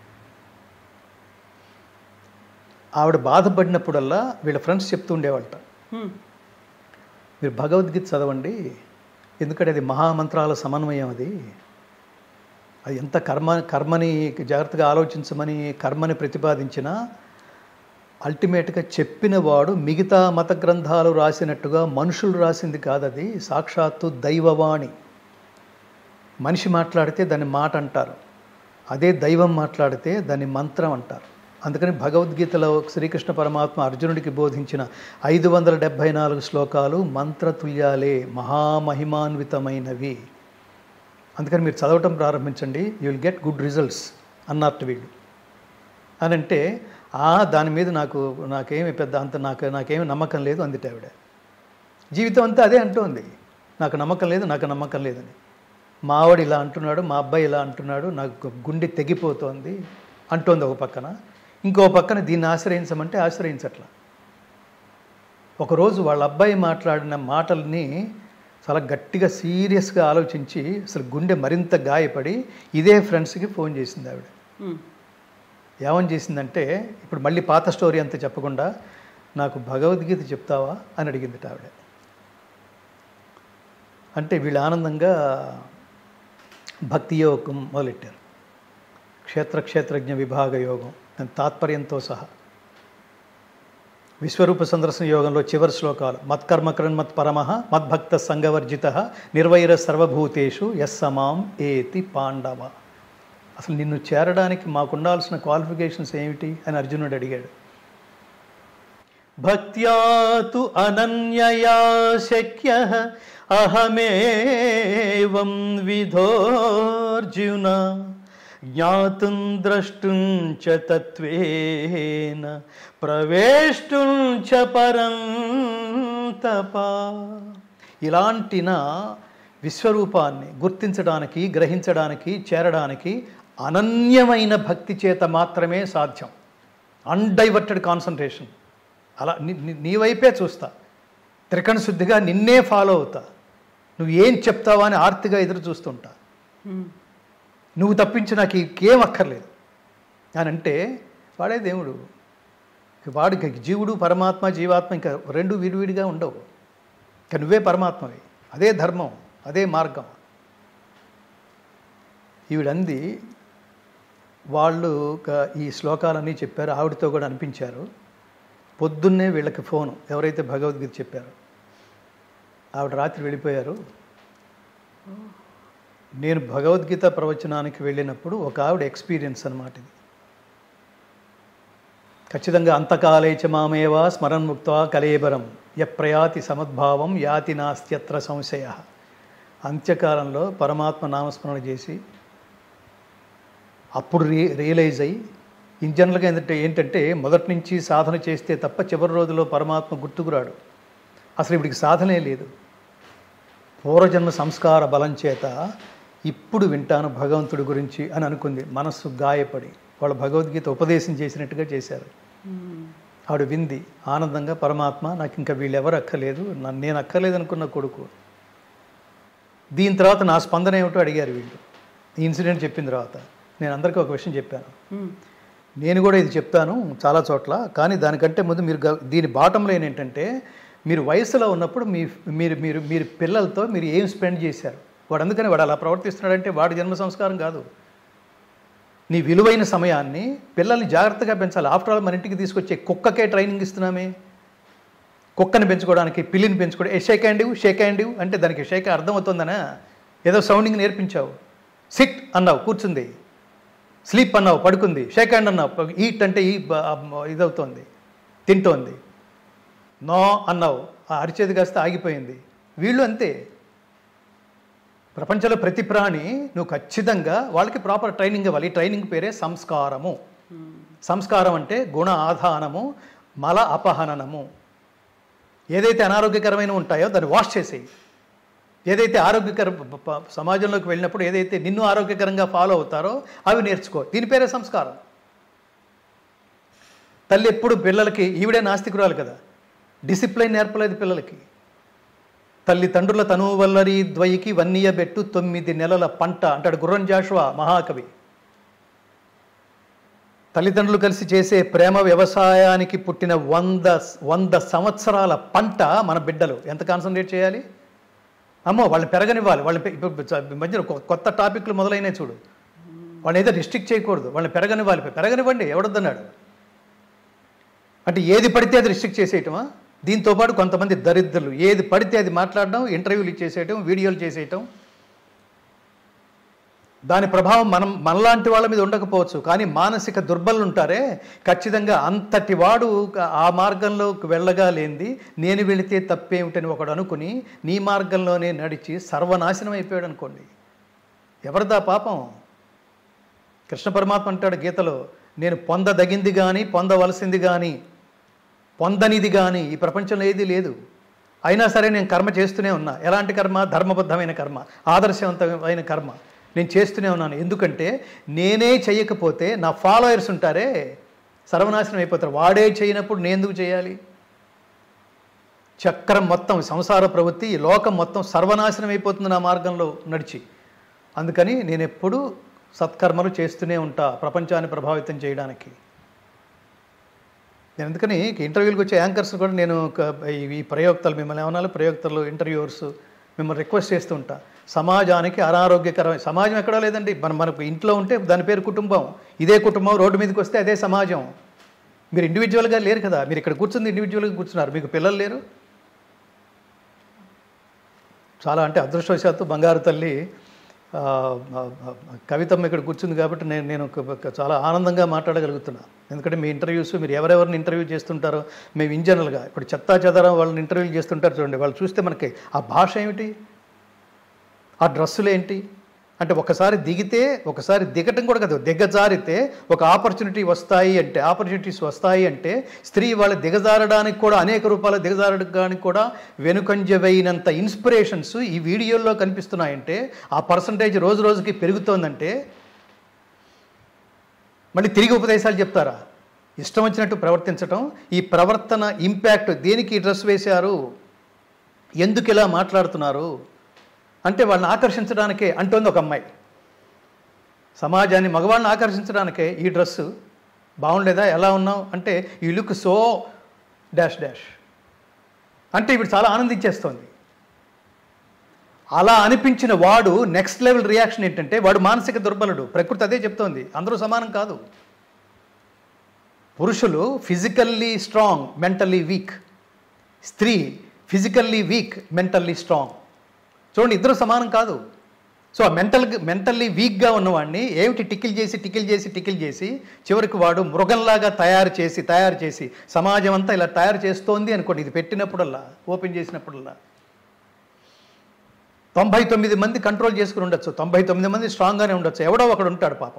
ఆవిడ బాధపడినప్పుడల్లా వీళ్ళ ఫ్రెండ్స్ చెప్తూ ఉండేవాళ్ళట, మీరు భగవద్గీత చదవండి, ఎందుకంటే అది మహామంత్రాల సమన్వయం, అది అది ఎంత కర్మ కర్మని జాగ్రత్తగా ఆలోచించమని కర్మని ప్రతిపాదించినా అల్టిమేట్గా చెప్పిన వాడు మిగతా మత గ్రంథాలు రాసినట్టుగా మనుషులు రాసింది కాదు, అది సాక్షాత్తు దైవవాణి. మనిషి మాట్లాడితే దాన్ని మాట అంటారు, అదే దైవం మాట్లాడితే దాన్ని మంత్రం అంటారు. అందుకని భగవద్గీతలో శ్రీకృష్ణ పరమాత్మ అర్జునుడికి బోధించిన ఐదు వందల డెబ్భై నాలుగు శ్లోకాలు మంత్రతుల్యాలే, మహామహిమాన్వితమైనవి. అందుకని మీరు చదవటం ప్రారంభించండి, you will get good results అన్నట్టు వీళ్ళు అని అంటే, దాని మీద నాకు నాకేమి పెద్ద అంత నాకు నాకేమి నమ్మకం లేదు అందుటే ఆవిడ. జీవితం అంతా అదే అంటోంది, నాకు నమ్మకం లేదు నాకు నమ్మకం లేదని. మా ఆవిడ ఇలా అంటున్నాడు, మా అబ్బాయి ఇలా అంటున్నాడు, నాకు గుండె తెగిపోతోంది అంటోంది ఒక పక్కన. ఇంకో పక్కన దీన్ని ఆశ్రయించమంటే ఆశ్రయించట్లా. ఒకరోజు వాళ్ళ అబ్బాయి మాట్లాడిన మాటల్ని చాలా గట్టిగా సీరియస్గా ఆలోచించి అసలు గుండె మరింత గాయపడి ఇదే ఫ్రెండ్స్కి ఫోన్ చేసింది ఆవిడ. ఏమని చేసిందంటే, ఇప్పుడు మళ్ళీ పాత స్టోరీ అంతా చెప్పకుండా నాకు భగవద్గీత చెప్తావా అని అడిగింది ఆవిడ. అంటే వీళ్ళు ఆనందంగా భక్తి యోగం మొదలెట్టారు, క్షేత్ర క్షేత్రజ్ఞ విభాగ యోగం తాత్పర్యంతో సహా. విశ్వరూప సందర్శన యోగంలో చివరి శ్లోకాలు, మత్కర్మకరణ్ మత్ పరమః మద్భక్త సంగవర్జిత నిర్వైర సర్వభూతేషు యస్సమాం ఏతి పాండవ. అసలు నిన్ను చేరడానికి మాకుండాల్సిన క్వాలిఫికేషన్స్ ఏమిటి అని అర్జునుడు అడిగాడు. భక్త్యాతు అనన్యయా శక్యః అహమేవం విధోర్జున జ్ఞాతుం ద్రష్టుం చ తత్వేన ప్రవేష్టుం చ పరం తప. ఇలాంటి నా విశ్వరూపాన్ని గుర్తించడానికి, గ్రహించడానికి, చేరడానికి అనన్యమైన భక్తి చేత మాత్రమే సాధ్యం. Undiverted concentration. అలా నీ వైపే చూస్తా, త్రికణ శుద్ధిగా నిన్నే ఫాలో అవుతా, నువ్వు ఏం చెప్తావా అని ఆర్తిగా ఎదురు చూస్తుంటా. నువ్వు తప్పించి నాకు ఇంకేం అక్కర్లేదు అని అంటే వాడే దేవుడు. వాడికి జీవుడు పరమాత్మ జీవాత్మ ఇంకా రెండు విడివిడిగా ఉండవు. ఇంకా నువ్వే పరమాత్మవి. అదే ధర్మం, అదే మార్గం. ఈవిడంది వాళ్ళు ఈ శ్లోకాలన్నీ చెప్పారు, ఆవిడతో కూడా అనిపించారు. పొద్దున్నే వీళ్ళకి ఫోను, ఎవరైతే భగవద్గీత చెప్పారు ఆవిడ రాత్రి వెళ్ళిపోయారు. నేను భగవద్గీత ప్రవచనానికి వెళ్ళినప్పుడు ఒక ఆవిడ ఎక్స్పీరియన్స్ అన్నమాట ఇది. ఖచ్చితంగా అంతకాలే చ మామేవా స్మరణ్ముక్త్వా కలేబరం యప్రయాతి సమద్భావం యాతి నాస్త్యత్ర సంశయ. అంత్యకాలంలో పరమాత్మ నామస్మరణ చేసి అప్పుడు రీ రియలైజ్ అయ్యి, ఇన్ జనరల్గా ఏంటంటే ఏంటంటే మొదటి నుంచి సాధన చేస్తే తప్ప చివరి రోజులో పరమాత్మ గుర్తుకురాడు. అసలు ఇప్పటికి సాధనే లేదు. పూర్వజన్మ సంస్కార బలం చేత ఇప్పుడు వింటాను భగవంతుడి గురించి అని అనుకుంది. మనస్సు గాయపడి వాళ్ళు భగవద్గీత ఉపదేశం చేసినట్టుగా చేశారు. ఆవిడ వింది ఆనందంగా, పరమాత్మ నాకు ఇంకా వీళ్ళెవరు అక్కర్లేదు, నన్ను నేను అక్కర్లేదు అనుకున్న కొడుకు. దీని తర్వాత నా స్పందన ఏమిటో అడిగారు వీళ్ళు. ఈ ఇన్సిడెంట్ చెప్పిన తర్వాత నేను అందరికీ ఒక విషయం చెప్పాను. నేను కూడా ఇది చెప్తాను చాలా చోట్ల, కానీ దానికంటే ముందు మీరు దీని బాటం లైన్ ఏంటంటే, మీరు వయసులో ఉన్నప్పుడు మీ మీరు మీరు మీరు పిల్లలతో మీరు ఏం స్పెండ్ చేశారు. వాడు అందుకని వాడు అలా ప్రవర్తిస్తున్నాడంటే వాడి జన్మ సంస్కారం కాదు. నీ విలువైన సమయాన్ని పిల్లల్ని జాగ్రత్తగా పెంచాలి. ఆఫ్టర్ ఆల్ మన ఇంటికి తీసుకొచ్చే కుక్కకే ట్రైనింగ్ ఇస్తున్నామే. కుక్కని పెంచుకోవడానికి, పిల్లిని పెంచుకోవడం, ఏ షేక్ హ్యాండ్ షేక్ హ్యాండ్ అంటే దానికి షేక్ అర్థమవుతుందనా? ఏదో సౌండింగ్ నేర్పించావు. సిట్ అన్నావు, కూర్చుంది. స్లీప్ అన్నావు, పడుకుంది. షేక్ హ్యాండ్ అన్నావు, ఈట్ అంటే ఈ ఇదవుతోంది, తింటోంది. నో అన్నావు, అరిచేది కాస్త ఆగిపోయింది. వీళ్ళు అంతే. ప్రపంచంలో ప్రతి ప్రాణి నువ్వు ఖచ్చితంగా వాళ్ళకి ప్రాపర్ ట్రైనింగ్ ఇవ్వాలి. ఈ ట్రైనింగ్ పేరే సంస్కారము. సంస్కారం అంటే గుణ ఆధానము, మల అపహననము. ఏదైతే అనారోగ్యకరమైన ఉంటాయో దాన్ని వాష్ చేసేయి. ఏదైతే ఆరోగ్యకర సమాజంలోకి వెళ్ళినప్పుడు ఏదైతే నిన్ను ఆరోగ్యకరంగా ఫాలో అవుతారో అవి నేర్చుకో. దీని పేరే సంస్కారం. తల్లి ఎప్పుడు పిల్లలకి, ఈవిడే నాస్తికురాలు కదా, డిసిప్లైన్ నేర్పలేదు పిల్లలకి. తల్లిదండ్రుల తనువు వల్లరి ద్వయికి వన్నీయబెట్టు తొమ్మిది నెలల పంట అంటాడు గుర్రం జాషువా మహాకవి. తల్లిదండ్రులు కలిసి చేసే ప్రేమ వ్యవసాయానికి పుట్టిన వంద వంద సంవత్సరాల పంట మన బిడ్డలు. ఎంత కాన్సన్ట్రేట్ చేయాలి? అమ్మో వాళ్ళని పెరగనివ్వాలి. వాళ్ళని మధ్యన కొత్త టాపిక్లు మొదలైనాయి చూడు. వాళ్ళని ఏదో రిస్ట్రిక్ట్ చేయకూడదు, వాళ్ళని పెరగనివ్వాలి. పెరగనివ్వండి, ఎవడొద్దన్నాడు? అంటే ఏది పడితే అది రిస్ట్రిక్ట్ చేసేయటమా? దీంతోపాటు కొంతమంది దరిద్రులు ఏది పడితే అది మాట్లాడడం, ఇంటర్వ్యూలు చేసేయటం, వీడియోలు చేసేయటం. దాని ప్రభావం మనం మనలాంటి వాళ్ళ మీద ఉండకపోవచ్చు, కానీ మానసిక దుర్బలు ఉంటారే, ఖచ్చితంగా అంతటి వాడు ఆ మార్గంలోకి వెళ్ళగా లేనిది నేను వెళితే తప్పేమిటని ఒకడు అనుకుని నీ మార్గంలోనే నడిచి సర్వనాశనం అయిపోయాడు అనుకోండి. ఎవరిదా పాపం? కృష్ణ పరమాత్మ అంటాడు గీతలో, నేను పొందదగింది కానీ పొందవలసింది కానీ పొందనిది కానీ ఈ ప్రపంచంలో ఏదీ లేదు. అయినా సరే నేను కర్మ చేస్తూనే ఉన్నా. ఎలాంటి కర్మ? ధర్మబద్ధమైన కర్మ, ఆదర్శవంతమైన కర్మ నేను చేస్తూనే ఉన్నాను. ఎందుకంటే నేనే చేయకపోతే నా ఫాలోయర్స్ ఉంటారే సర్వనాశనం అయిపోతారు. వాడే చేయనప్పుడు నేను ఎందుకు చేయాలి? చక్రం మొత్తం, సంసార ప్రవృత్తి, ఈ లోకం మొత్తం సర్వనాశనం అయిపోతుంది నా మార్గంలో నడిచి. అందుకని నేను ఎప్పుడూ సత్కర్మలు చేస్తూనే ఉంటా ప్రపంచాన్ని ప్రభావితం చేయడానికి. నేను అందుకని ఇంటర్వ్యూలకు వచ్చే యాంకర్స్ కూడా నేను ఈ ప్రయోక్తలు, మిమ్మల్ని ఏమన్నా ప్రయోక్తలు, ఇంటర్వ్యూవర్స్ మిమ్మల్ని రిక్వెస్ట్ చేస్తూ ఉంటా. సమాజానికి అనారోగ్యకరమైన సమాజం ఎక్కడో లేదండి. మనం మనకు ఇంట్లో ఉంటే దాని పేరు కుటుంబం. ఇదే కుటుంబం రోడ్డు మీదకి వస్తే అదే సమాజం. మీరు ఇండివిజువల్గా లేరు కదా, మీరు ఇక్కడ కూర్చుంది ఇండివిజువల్గా కూర్చున్నారు, మీకు పిల్లలు లేరు. చాలా అంటే అదృష్టవశాత్తు బంగారు తల్లి కవితమ్మ ఇక్కడ కూర్చుంది కాబట్టి నేను నేను చాలా ఆనందంగా మాట్లాడగలుగుతున్నా. ఎందుకంటే మీ ఇంటర్వ్యూస్, మీరు ఎవరెవరిని ఇంటర్వ్యూ చేస్తుంటారో, మేము ఇన్ జనరల్గా ఇప్పుడు చెత్తా చెదరం వాళ్ళని ఇంటర్వ్యూలు చేస్తుంటారు చూడండి, వాళ్ళు చూస్తే మనకి ఆ భాష ఏమిటి, ఆ డ్రెస్సులు ఏంటి, అంటే ఒకసారి దిగితే ఒకసారి దిగటం కూడా కాదు, దిగజారితే ఒక ఆపర్చునిటీ వస్తాయి అంటే ఆపర్చునిటీస్ వస్తాయి అంటే స్త్రీ వాళ్ళు దిగజారడానికి కూడా అనేక రూపాయలు దిగజారడానికి కూడా వెనుకంజవైనంత ఇన్స్పిరేషన్స్ ఈ వీడియోల్లో కనిపిస్తున్నాయంటే ఆ పర్సంటేజ్ రోజు రోజుకి పెరుగుతోందంటే మళ్ళీ తిరిగి ఉపదేశాలు చెప్తారా? ఇష్టం వచ్చినట్టు ప్రవర్తించటం, ఈ ప్రవర్తన ఇంపాక్ట్ దేనికి డ్రెస్ వేశారు, ఎందుకు ఇలా మాట్లాడుతున్నారు అంటే వాళ్ళని ఆకర్షించడానికే అంటోంది ఒక అమ్మాయి. సమాజాన్ని మగవాళ్ళని ఆకర్షించడానికే ఈ డ్రెస్సు బాగుండేదా, ఎలా ఉన్నావు అంటే ఈ లుక్ సో డాష్ డాష్ అంటే ఇప్పుడు చాలా ఆనందించేస్తోంది. అలా అనిపించిన వాడు నెక్స్ట్ లెవెల్ రియాక్షన్ ఏంటంటే వాడు మానసిక దుర్బలుడు. ప్రకృతి అదే చెప్తోంది, అందరూ సమానం కాదు. పురుషులు ఫిజికల్లీ స్ట్రాంగ్, మెంటల్లీ వీక్. స్త్రీ ఫిజికల్లీ వీక్, మెంటల్లీ స్ట్రాంగ్. చూడండి, ఇద్దరు సమానం కాదు. సో ఆ మెంటల్ మెంటల్లీ వీక్గా ఉన్నవాడిని ఏమిటి టికిల్ చేసి టికిల్ చేసి టికిల్ చేసి చివరికి వాడు మృగంలాగా తయారు చేసి తయారు చేసి సమాజం అంతా ఇలా తయారు చేస్తోంది అనుకోండి. ఇది పెట్టినప్పుడల్లా, ఓపెన్ చేసినప్పుడల్లా తొంభై తొమ్మిది మంది కంట్రోల్ చేసుకుని ఉండొచ్చు, తొంభై తొమ్మిది మంది స్ట్రాంగ్గానే ఉండొచ్చు, ఎవడో ఒకడు ఉంటాడు పాపం.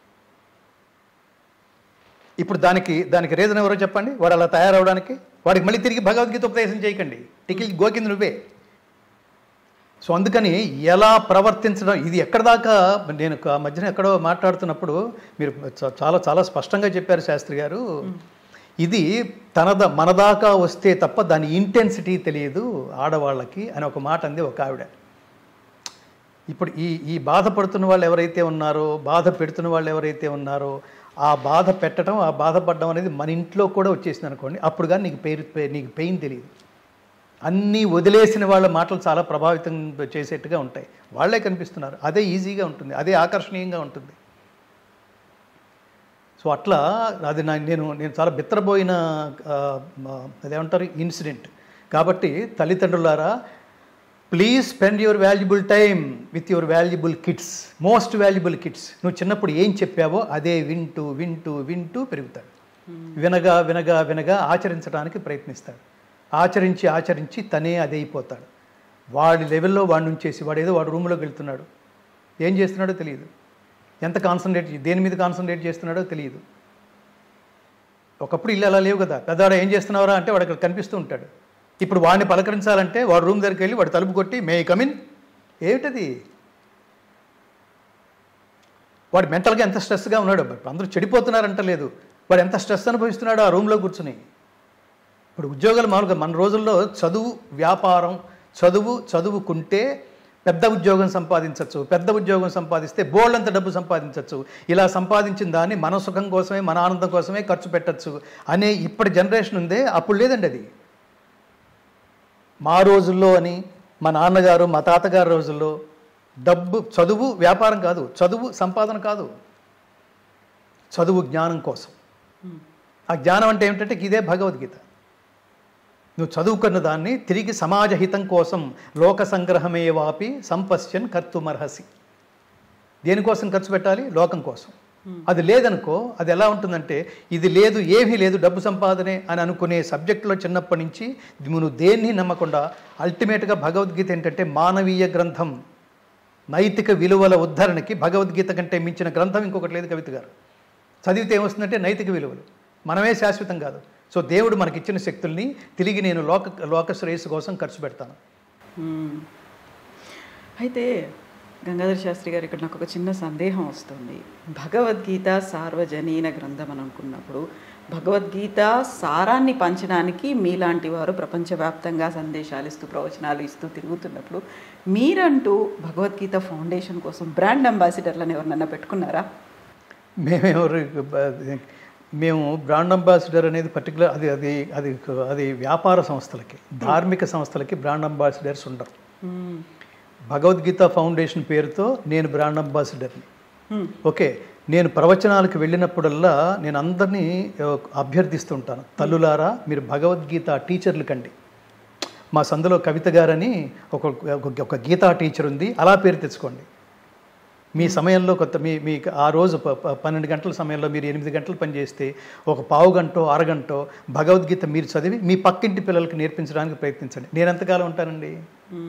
ఇప్పుడు దానికి దానికి రీజన్ ఎవరో చెప్పండి? వాడు అలా తయారవడానికి వాడికి మళ్ళీ తిరిగి భగవద్గీత ఉపదేశం చేయకండి, టికిల్ గోకింది నువ్వే. సో అందుకని ఎలా ప్రవర్తించడం, ఇది ఎక్కడ దాకా నేను ఆ మధ్యన ఎక్కడో మాట్లాడుతున్నప్పుడు మీరు చాలా చాలా స్పష్టంగా చెప్పారు శాస్త్రి గారు. ఇది తనద మన దాకా వస్తే తప్ప దాని ఇంటెన్సిటీ తెలియదు ఆడవాళ్ళకి అని ఒక మాట అంది ఒక ఆవిడ. ఇప్పుడు ఈ ఈ బాధపడుతున్న వాళ్ళు ఎవరైతే ఉన్నారో, బాధ పెడుతున్న వాళ్ళు ఎవరైతే ఉన్నారో, ఆ బాధ పెట్టడం, ఆ బాధపడడం అనేది మన ఇంట్లో కూడా వచ్చేసింది అనుకోండి, అప్పుడు కానీ నీకు పెయిన్ నీకు పెయిన్ తెలియదు. అన్నీ వదిలేసిన వాళ్ళ మాటలు చాలా ప్రభావితం చేసేట్టుగా ఉంటాయి. వాళ్ళే కనిపిస్తున్నారు, అదే ఈజీగా ఉంటుంది, అదే ఆకర్షణీయంగా ఉంటుంది. సో అట్లా అది నా నేను నేను చాలా బిత్తరపోయిన అదేమంటారు ఇన్సిడెంట్. కాబట్టి తల్లిదండ్రులారా, please spend your valuable time with your valuable kids, most valuable kids. నువ్వు చిన్నప్పుడు ఏం చెప్పావో అదే వింటూ వింటూ వింటూ పెరుగుతాడు. వినగా వినగా వినగా ఆచరించడానికి ప్రయత్నిస్తాడు. ఆచరించి ఆచరించి తనే అదే అయిపోతాడు. వాడి లెవెల్లో వాడి నుంచేసి వాడు ఏదో వాడు రూమ్లోకి వెళ్తున్నాడు, ఏం చేస్తున్నాడో తెలియదు, ఎంత కాన్సన్ట్రేట్ దేని మీద కాన్సన్ట్రేట్ చేస్తున్నాడో తెలియదు. ఒకప్పుడు ఇల్లు అలా లేవు కదా, పెద్దవాడు ఏం చేస్తున్నావురా అంటే వాడు అక్కడ కనిపిస్తూ ఉంటాడు. ఇప్పుడు వాడిని పలకరించాలంటే వాడు రూమ్ దగ్గరికి వెళ్ళి వాడు తలుపు కొట్టి మే కమిన్, ఏమిటది? వాడు మెంటల్గా ఎంత స్ట్రెస్గా ఉన్నాడు. అందరూ చెడిపోతున్నారంట లేదు, వాడు ఎంత స్ట్రెస్ అనుభవిస్తున్నాడో ఆ రూమ్లో కూర్చుని. ఇప్పుడు ఉద్యోగాలు మామూలుగా మన రోజుల్లో చదువు వ్యాపారం, చదువు చదువుకుంటే పెద్ద ఉద్యోగం సంపాదించవచ్చు, పెద్ద ఉద్యోగం సంపాదిస్తే బోల్డంత డబ్బు సంపాదించవచ్చు, ఇలా సంపాదించిన దాన్ని మన సుఖం కోసమే మన ఆనందం కోసమే ఖర్చు పెట్టచ్చు అనే ఇప్పటి జనరేషన్ ఉందే. అప్పుడు లేదండి అది. మా రోజుల్లో అని మా నాన్నగారు మా తాతగారి రోజుల్లో డబ్బు చదువు వ్యాపారం కాదు, చదువు సంపాదన కాదు, చదువు జ్ఞానం కోసం. ఆ జ్ఞానం అంటే ఏమిటంటే ఇదే భగవద్గీత. నువ్వు చదువుకున్న దాన్ని తిరిగి సమాజహితం కోసం లోక సంగ్రహమే వాపి సంపశ్యన్ కర్తుమర్హసి. దేనికోసం ఖర్చు పెట్టాలి? లోకం కోసం. అది లేదనుకో, అది ఎలా ఉంటుందంటే ఇది లేదు ఏమీ లేదు డబ్బు సంపాదనే అని అనుకునే సబ్జెక్టులో చిన్నప్పటి నుంచి నువ్వు దేన్ని నమ్మకుండా అల్టిమేట్గా భగవద్గీత ఏంటంటే మానవీయ గ్రంథం, నైతిక విలువల ఉద్ధరణకి భగవద్గీత కంటే మించిన గ్రంథం ఇంకొకటి లేదు కవిత గారు. చదివితే ఏమొస్తుందంటే నైతిక విలువలు, మనమే శాశ్వతం కాదు. సో దేవుడు మనకిచ్చిన శక్తుల్ని తిరిగి నేను లోక లోక శ్రేయస్సు కోసం ఖర్చు పెడతాను. అయితే గంగాధర శాస్త్రి గారు, ఇక్కడ నాకు ఒక చిన్న సందేహం వస్తుంది. భగవద్గీత సార్వజనీన గ్రంథం అని అనుకున్నప్పుడు భగవద్గీత సారాన్ని పంచడానికి మీలాంటి వారు ప్రపంచవ్యాప్తంగా సందేశాలు ఇస్తూ ప్రవచనాలు ఇస్తూ తిరుగుతున్నప్పుడు మీరంటూ భగవద్గీత ఫౌండేషన్ కోసం బ్రాండ్ అంబాసిడర్లను ఎవరినన్నా పెట్టుకున్నారా? మేమెవరు మేము బ్రాండ్ అంబాసిడర్ అనేది పర్టికులర్ అది అది అది అది వ్యాపార సంస్థలకి, ధార్మిక సంస్థలకి బ్రాండ్ అంబాసిడర్స్ ఉండరు. భగవద్గీత ఫౌండేషన్ పేరుతో నేను బ్రాండ్ అంబాసిడర్ని. ఓకే, నేను ప్రవచనాలకు వెళ్ళినప్పుడల్లా నేను అందరినీ అభ్యర్థిస్తుంటాను, తల్లులారా మీరు భగవద్గీత టీచర్లు కండి. మా సందులో కవిత గారని ఒక ఒక గీతా టీచర్ ఉంది, అలా పేరు తెచ్చుకోండి. మీ సమయంలో కొత్త మీ మీ ఆ రోజు పన్నెండు గంటల సమయంలో మీరు ఎనిమిది గంటలు పనిచేస్తే ఒక పావు గంటో అరగంటో భగవద్గీత మీరు చదివి మీ పక్కింటి పిల్లలకి నేర్పించడానికి ప్రయత్నించండి. నేను ఎంతకాలం ఉంటానండి?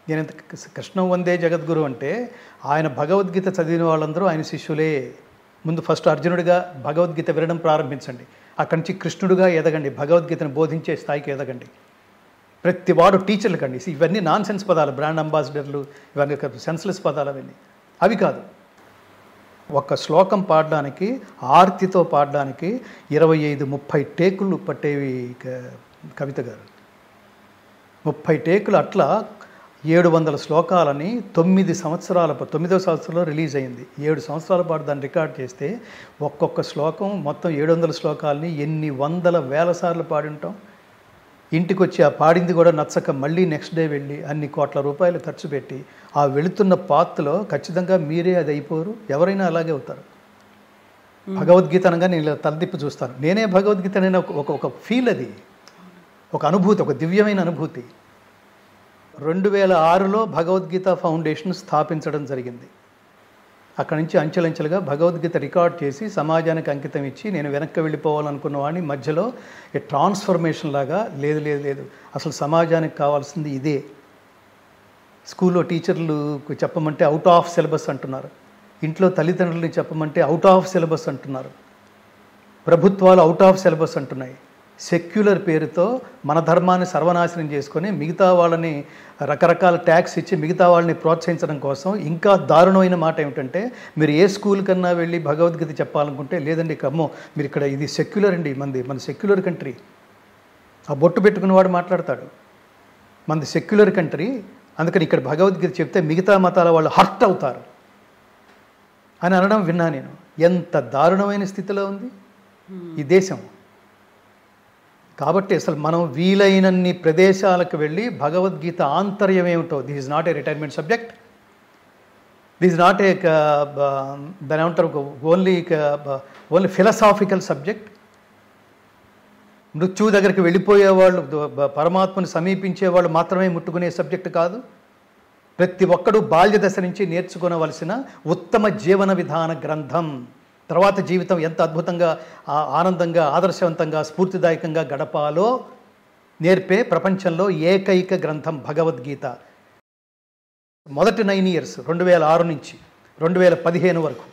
నేను ఇంత కృష్ణం వందే జగద్గురు అంటే ఆయన భగవద్గీత చదివిన వాళ్ళందరూ ఆయన శిష్యులే. ముందు ఫస్ట్ అర్జునుడిగా భగవద్గీత వినడం ప్రారంభించండి, అక్కడి నుంచి కృష్ణుడిగా ఎదగండి, భగవద్గీతను బోధించే స్థాయికి ఎదగండి. ప్రతి వాడు టీచర్లు కండి. ఇవన్నీ నాన్ సెన్స్ పదాలు, బ్రాండ్ అంబాసిడర్లు, ఇవన్నీ సెన్స్లెస్ పదాలు అవన్నీ. అవి కాదు. ఒక్క శ్లోకం పాడడానికి, ఆర్తితో పాడడానికి ఇరవై ఐదు ముప్పై టేకులు పట్టేవి కవిత గారు. ముప్పై టేకులు అట్లా ఏడు వందల శ్లోకాలని తొమ్మిది సంవత్సరాల తొమ్మిదవ సంవత్సరంలో రిలీజ్ అయింది. ఏడు సంవత్సరాల పాటు దాన్ని రికార్డ్ చేస్తే ఒక్కొక్క శ్లోకం మొత్తం ఏడు వందల శ్లోకాలని ఎన్ని వందల వేల సార్లు పాడి ఉంటాం. ఇంటికి వచ్చి ఆ పాడింది కూడా నచ్చక మళ్ళీ నెక్స్ట్ డే వెళ్ళి అన్ని కోట్ల రూపాయలు ఖర్చు పెట్టి ఆ వెళుతున్న పాత్లో ఖచ్చితంగా మీరే అది అయిపోరు, ఎవరైనా అలాగే అవుతారు. భగవద్గీత అనగా నేను ఇలా తలదిప్పి చూస్తాను. నేనే భగవద్గీత అనే ఒక ఒక ఫీల్, అది ఒక అనుభూతి, ఒక దివ్యమైన అనుభూతి. రెండు వేల ఆరులో భగవద్గీత ఫౌండేషన్ స్థాపించడం జరిగింది. అక్కడి నుంచి అంచెలంచెలుగా భగవద్గీత రికార్డ్ చేసి సమాజానికి అంకితం ఇచ్చి నేను వెనక్కి వెళ్ళిపోవాలనుకున్న వాడిని మధ్యలో ఏ ట్రాన్స్ఫర్మేషన్ లాగా లేదు లేదు లేదు అసలు సమాజానికి కావాల్సింది ఇదే. స్కూల్లో టీచర్లు చెప్పమంటే అవుట్ ఆఫ్ సిలబస్ అంటున్నారు, ఇంట్లో తల్లిదండ్రులని చెప్పమంటే అవుట్ ఆఫ్ సిలబస్ అంటున్నారు, ప్రభుత్వాలు అవుట్ ఆఫ్ సిలబస్ అంటున్నాయి. సెక్యులర్ పేరుతో మన ధర్మాన్ని సర్వనాశనం చేసుకొని మిగతా వాళ్ళని రకరకాల ట్యాక్స్ ఇచ్చి మిగతా వాళ్ళని ప్రోత్సహించడం కోసం ఇంకా దారుణమైన మాట ఏమిటంటే, మీరు ఏ స్కూల్ కన్నా వెళ్ళి భగవద్గీత చెప్పాలనుకుంటే లేదండి కమ్మో మీరు ఇక్కడ ఇది సెక్యులర్ అండి, మనది మన సెక్యులర్ కంట్రీ. ఆ బొట్టు పెట్టుకున్నవాడు మాట్లాడతాడు మనది సెక్యులర్ కంట్రీ, అందుకని ఇక్కడ భగవద్గీత చెప్తే మిగతా మతాల వాళ్ళు హర్ట్ అవుతారు అని అనడం విన్నా నేను. ఎంత దారుణమైన స్థితిలో ఉంది ఈ దేశం. కాబట్టి అసలు మనం వీలైనన్ని ప్రదేశాలకు వెళ్ళి భగవద్గీత ఆంతర్యం ఏమిటో, this is not a retirement subject, this is not a దాని ఏమంటారు ఓన్లీ ఓన్లీ ఫిలసాఫికల్ సబ్జెక్ట్. మృత్యువు దగ్గరికి వెళ్ళిపోయేవాళ్ళు, పరమాత్మను సమీపించేవాళ్ళు మాత్రమే ముట్టుకునే సబ్జెక్ట్ కాదు. ప్రతి ఒక్కడూ బాల్య దశ నుంచి నేర్చుకోవలసిన ఉత్తమ జీవన విధాన గ్రంథం. తర్వాత జీవితం ఎంత అద్భుతంగా, ఆనందంగా, ఆదర్శవంతంగా, స్ఫూర్తిదాయకంగా గడపాలో నేర్పే ప్రపంచంలో ఏకైక గ్రంథం భగవద్గీత. మొదటి నైన్ ఇయర్స్ రెండు వేల ఆరు నుంచి రెండు వేల పదిహేను వరకు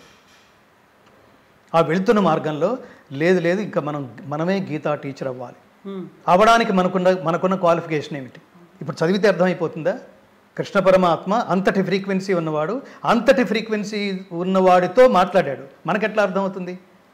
ఆ వెళుతున్న మార్గంలో లేదు లేదు ఇంకా మనం మనమే గీతా టీచర్ అవ్వాలి. అవ్వడానికి మనకున్న మనకున్న క్వాలిఫికేషన్ ఏమిటి? ఇప్పుడు చదివితే అర్థమైపోతుందా? కృష్ణ పరమాత్మ అంతటి ఫ్రీక్వెన్సీ ఉన్నవాడు, అంతటి ఫ్రీక్వెన్సీ ఉన్నవాడితో మాట్లాడాడు. మనకెట్లా అర్థమవుతుంది?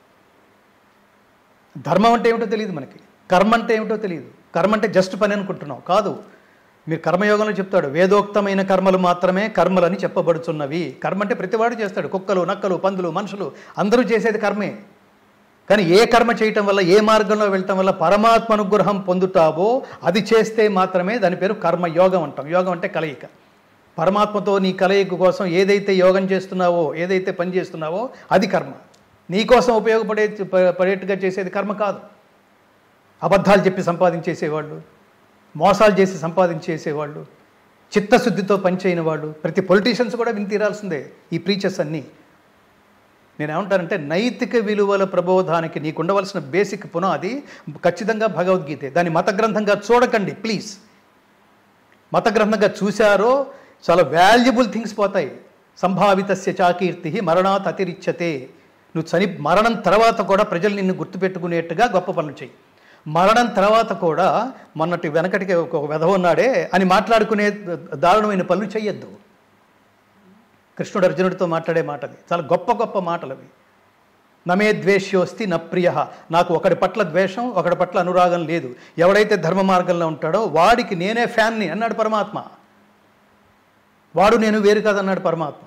ధర్మం అంటే ఏమిటో తెలియదు మనకి, కర్మ అంటే ఏమిటో తెలియదు. కర్మ అంటే జస్ట్ పని అనుకుంటున్నాం, కాదు. మీరు కర్మయోగంలో చెప్తాడు వేదోక్తమైన కర్మలు మాత్రమే కర్మలని చెప్పబడుచున్నవి. కర్మ అంటే ప్రతివాడు చేస్తాడు, కుక్కలు, నక్కలు, పందులు, మనుషులు అందరూ చేసేది కర్మే. కానీ ఏ కర్మ చేయటం వల్ల, ఏ మార్గంలో వెళ్ళటం వల్ల పరమాత్మ అనుగ్రహం పొందుతావో అది చేస్తే మాత్రమే దాని పేరు కర్మయోగం అంటాం. యోగం అంటే కలయిక. పరమాత్మతో నీ కలయిక కోసం ఏదైతే యోగం చేస్తున్నావో, ఏదైతే పని చేస్తున్నావో అది కర్మ. నీకోసం ఉపయోగపడే పడేట్టుగా చేసేది కర్మ కాదు. అబద్ధాలు చెప్పి సంపాదించేసేవాళ్ళు, మోసాలు చేసి సంపాదించేసేవాళ్ళు, చిత్తశుద్ధితో పనిచేయని వాళ్ళు, ప్రతి పొలిటీషియన్స్ కూడా విని తీరాల్సిందే ఈ ప్రీచర్స్ అన్నీ. నేనేమంటానంటే నైతిక విలువల ప్రబోధానికి నీకు ఉండవలసిన బేసిక్ పునాది ఖచ్చితంగా భగవద్గీతే. దాన్ని మత గ్రంథంగా చూడకండి ప్లీజ్. మత గ్రంథంగా చూశారో చాలా వాల్యుబుల్ థింగ్స్ పోతాయి. సంభావితస్య చాకీర్తి మరణాత్ అతిరిచ్యతే. నువ్వు చని మరణం తర్వాత కూడా ప్రజలు నిన్ను గుర్తుపెట్టుకునేట్టుగా గొప్ప పనులు చేయి. మరణం తర్వాత కూడా మొన్నటి వెనకటికి ఒక వెధవ ఉన్నాడే అని మాట్లాడుకునే దారుణమైన పనులు చెయ్యొద్దు. కృష్ణుడు అర్జునుడితో మాట్లాడే మాటది, చాలా గొప్ప గొప్ప మాటలు అవి. నమే ద్వేష్యోస్తి న ప్రియ. నాకు ఒకడి పట్ల ద్వేషం, ఒకడి పట్ల అనురాగం లేదు. ఎవడైతే ధర్మ మార్గంలో ఉంటాడో వాడికి నేనే ఫ్యాన్ని అన్నాడు పరమాత్మ. వాడు నేను వేరు కాదన్నాడు పరమాత్మ.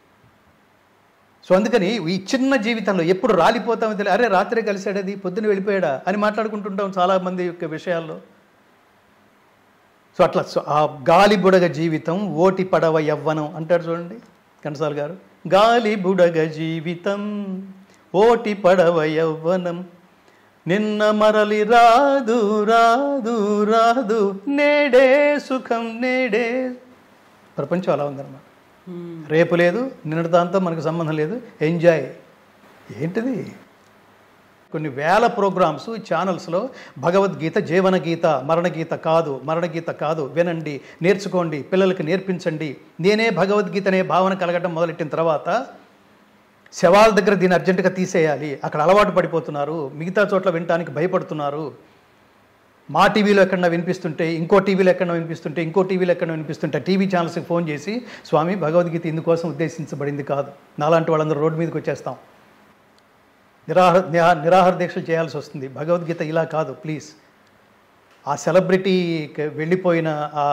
సో అందుకని ఈ చిన్న జీవితంలో ఎప్పుడు రాలిపోతామో తెలియదు. అరే రాత్రే కలిసాడది, పొద్దున వెళ్ళిపోయాడా అని మాట్లాడుకుంటుంటాం చాలామంది యొక్క విషయాల్లో. సో అట్లా ఆ గాలి బుడగ జీవితం, ఓటి పడవ యవ్వనం అంటారు చూడండి ఘంటసాల గారు. గాలి బుడగ జీవితం, ఓటి పడవ యవ్వనం, నిన్న మరలి రాదు రాదు రాదు, నేడే సుఖం నేడే. ప్రపంచం అలా ఉందన్నమాట. రేపు లేదు, నిన్నటి దాంతో మనకు సంబంధం లేదు, ఎంజాయ్. ఏంటిది? కొన్ని వేల ప్రోగ్రామ్స్ ఛానల్స్లో భగవద్గీత జీవన గీత, మరణగీత కాదు, మరణగీత కాదు, వినండి, నేర్చుకోండి, పిల్లలకి నేర్పించండి. నేనే భగవద్గీత అనే భావన కలగడం మొదలెట్టిన తర్వాత శవాల దగ్గర దీన్ని అర్జెంటుగా తీసేయాలి, అక్కడ అలవాటు పడిపోతున్నారు, మిగతా చోట్ల వినటానికి భయపడుతున్నారు. మా టీవీలో ఎక్కడన్నా వినిపిస్తుంటే, ఇంకో టీవీలో ఎక్కడన్నా వినిపిస్తుంటే, ఇంకో టీవీలో ఎక్కడన్నా వినిపిస్తుంటే టీవీ ఛానల్స్కి ఫోన్ చేసి, స్వామి భగవద్గీత ఇందుకోసం ఉద్దేశించబడింది కాదు, నాలాంటి వాళ్ళందరూ రోడ్డు మీదకి వచ్చేస్తాం, నిరాహార నిరాహార దీక్షలు చేయాల్సి వస్తుంది, భగవద్గీత ఇలా కాదు ప్లీజ్. ఆ సెలబ్రిటీ వెళ్ళిపోయిన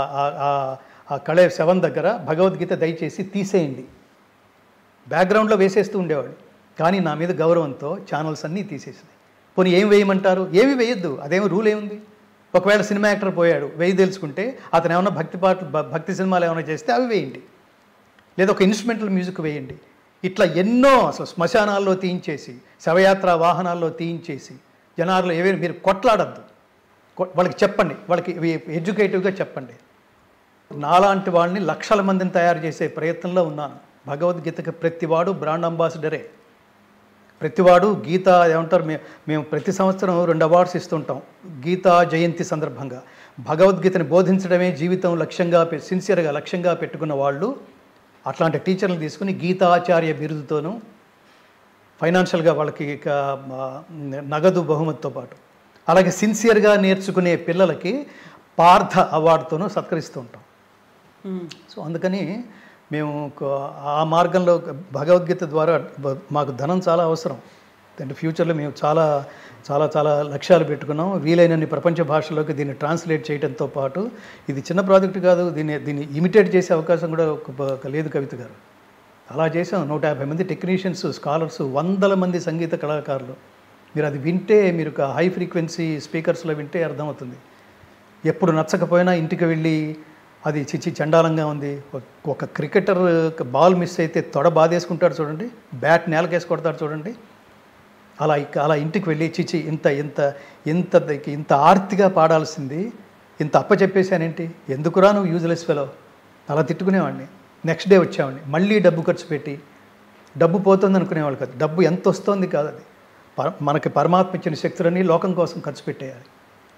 ఆ కళే శవం దగ్గర భగవద్గీత దయచేసి తీసేయండి, బ్యాక్గ్రౌండ్లో వేసేస్తూ ఉండేవాడు. కానీ నా మీద గౌరవంతో ఛానల్స్ అన్నీ తీసేసినాయి. పోనీ ఏం వేయమంటారు? ఏమి వేయొద్దు, అదేమి రూల్ ఏముంది. ఒకవేళ సినిమా యాక్టర్ పోయాడు, వేయి తెలుసుకుంటే అతను ఏమన్నా భక్తి పాటలు భక్తి సినిమాలు ఏమైనా చేస్తే అవి వేయండి, లేదా ఒక ఇన్స్ట్రుమెంటల్ మ్యూజిక్ వేయండి. ఇట్లా ఎన్నో అసలు శ్మశానాల్లో తీయించేసి, శవయాత్ర వాహనాల్లో తీయించేసి, జనాల్లో ఏవైనా మీరు కొట్లాడద్దు, వాళ్ళకి చెప్పండి, వాళ్ళకి ఎడ్యుకేటివ్గా చెప్పండి. నాలాంటి వాళ్ళని లక్షల మందిని తయారు చేసే ప్రయత్నంలో ఉన్నాను. భగవద్గీతకి ప్రతివాడు బ్రాండ్ అంబాసిడరే. ప్రతివాడు గీత ఏమంటారు, మేము మేము ప్రతి సంవత్సరం రెండు అవార్డ్స్ ఇస్తుంటాం గీతా జయంతి సందర్భంగా. భగవద్గీతని బోధించడమే జీవితం లక్ష్యంగా సిన్సియర్గా లక్ష్యంగా పెట్టుకున్న వాళ్ళు అట్లాంటి టీచర్లు తీసుకుని గీతాచార్య బిరుదుతోనూ ఫైనాన్షియల్గా వాళ్ళకి నగదు బహుమతితో పాటు, అలాగే సిన్సియర్గా నేర్చుకునే పిల్లలకి పార్థ అవార్డుతోనూ సత్కరిస్తూ ఉంటాం. సో అందుకని మేము ఆ మార్గంలో భగవద్గీత ద్వారా మాకు ధనం చాలా అవసరం. అంటే ఫ్యూచర్లో మేము చాలా చాలా చాలా లక్ష్యాలు పెట్టుకున్నాం. వీలైనన్ని ప్రపంచ భాషల్లోకి దీన్ని ట్రాన్స్లేట్ చేయడంతో పాటు ఇది చిన్న ప్రాజెక్టు కాదు, దీన్ని దీన్ని ఇమిటేట్ చేసే అవకాశం కూడా లేదు కవిత గారు. అలా చేసాం. నూట యాభై మంది టెక్నీషియన్స్, స్కాలర్స్, వందల మంది సంగీత కళాకారులు. మీరు అది వింటే, మీరు ఒక హై ఫ్రీక్వెన్సీ స్పీకర్స్లో వింటే అర్థమవుతుంది. ఎప్పుడు నచ్చకపోయినా ఇంటికి వెళ్ళి అది చిచ్చి చండాలంగా ఉంది, ఒక క్రికెటర్ బాల్ మిస్ అయితే తొడ బాధేసుకుంటాడు చూడండి, బ్యాట్ నేలకేసి కొడతాడు చూడండి, అలా అలా ఇంటికి వెళ్ళి చిచి ఇంత ఇంత ఇంత ఇంత ఆర్తిగా పాడాల్సింది ఇంత అప్పచెప్పేశానేంటి, ఎందుకురా నువ్వు యూజ్లెస్ ఫెలో, అలా తిట్టుకునేవాడిని. నెక్స్ట్ డే వచ్చేవాడిని, మళ్ళీ డబ్బు ఖర్చు పెట్టి, డబ్బు పోతుంది అనుకునేవాళ్ళు కాదు, డబ్బు ఎంత వస్తుంది కాదు, అది మనకి పరమాత్మ ఇచ్చిన శక్తులన్నీ లోకం కోసం ఖర్చు పెట్టేయాలి.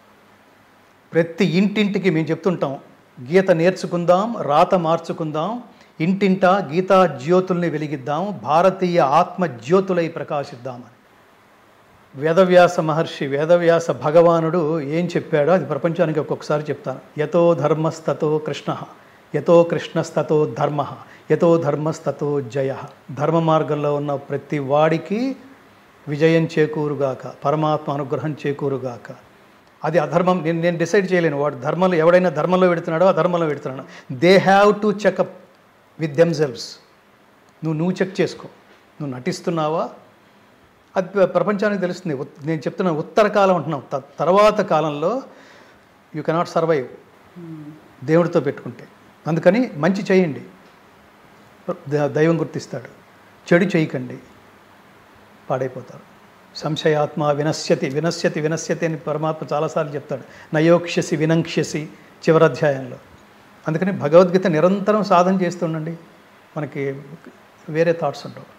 ప్రతి ఇంటింటికి మేము చెప్తుంటాం, గీత నేర్చుకుందాం, రాత మార్చుకుందాం, ఇంటింటా గీతా జ్యోతుల్ని వెలిగిద్దాం, భారతీయ ఆత్మ జ్యోతులై ప్రకాశిద్దామని. వేదవ్యాస మహర్షి, వేదవ్యాస భగవానుడు ఏం చెప్పాడో అది ప్రపంచానికి ఒక్కొక్కసారి చెప్తాను. యతో ధర్మస్తతో కృష్ణ, యతో కృష్ణస్తతో ధర్మ, యతో ధర్మస్తతో జయ. ధర్మ మార్గంలో ఉన్న ప్రతి వాడికి విజయం చేకూరుగాక, పరమాత్మ అనుగ్రహం చేకూరుగాక. అది అధర్మం నేను నేను డిసైడ్ చేయలేను. వాడు ధర్మంలో ఎవడైనా ధర్మంలో పెడుతున్నాడో అధర్మంలో పెడుతున్నాడు. They have to check up with themselves. నువ్వు నువ్వు చెక్ చేసుకో, నువ్వు నటిస్తున్నావా, అది ప్రపంచానికి తెలుస్తుంది. నేను చెప్తున్నా ఉత్తర కాలం అంటున్నాం, తర్వాత కాలంలో యూ కెనాట్ సర్వైవ్ దేవుడితో పెట్టుకుంటే. అందుకని మంచి చేయండి, దైవం గుర్తిస్తాడు. చెడు చేయకండి, పాడైపోతారు. సంశయాత్మ వినశ్యతి వినశ్యతి వినశ్యతి అని పరమాత్మ చాలాసార్లు చెప్తాడు. నయోక్ష్యసి వినంక్ష్యసి చివరి అధ్యాయంలో. అందుకని భగవద్గీత నిరంతరం సాధన చేస్తుండండి, మనకి వేరే థాట్స్ ఉండవు.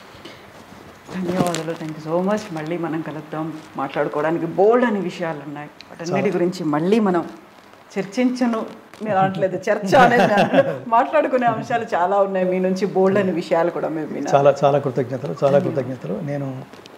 ధన్యవాదాలు, థ్యాంక్ యూ సో మచ్. మళ్ళీ మనం కలుద్దాం, మాట్లాడుకోవడానికి బోల్డ్ అనే విషయాలు ఉన్నాయి. వాటన్నిటి గురించి మళ్ళీ మనం చర్చించను నేను అనట్లేదు, చర్చ అనేది మాట్లాడుకునే అంశాలు చాలా ఉన్నాయి. మీ నుంచి బోల్డ్ అనే విషయాలు కూడా మేము చాలా చాలా కృతజ్ఞతలు చాలా కృతజ్ఞతలు. నేను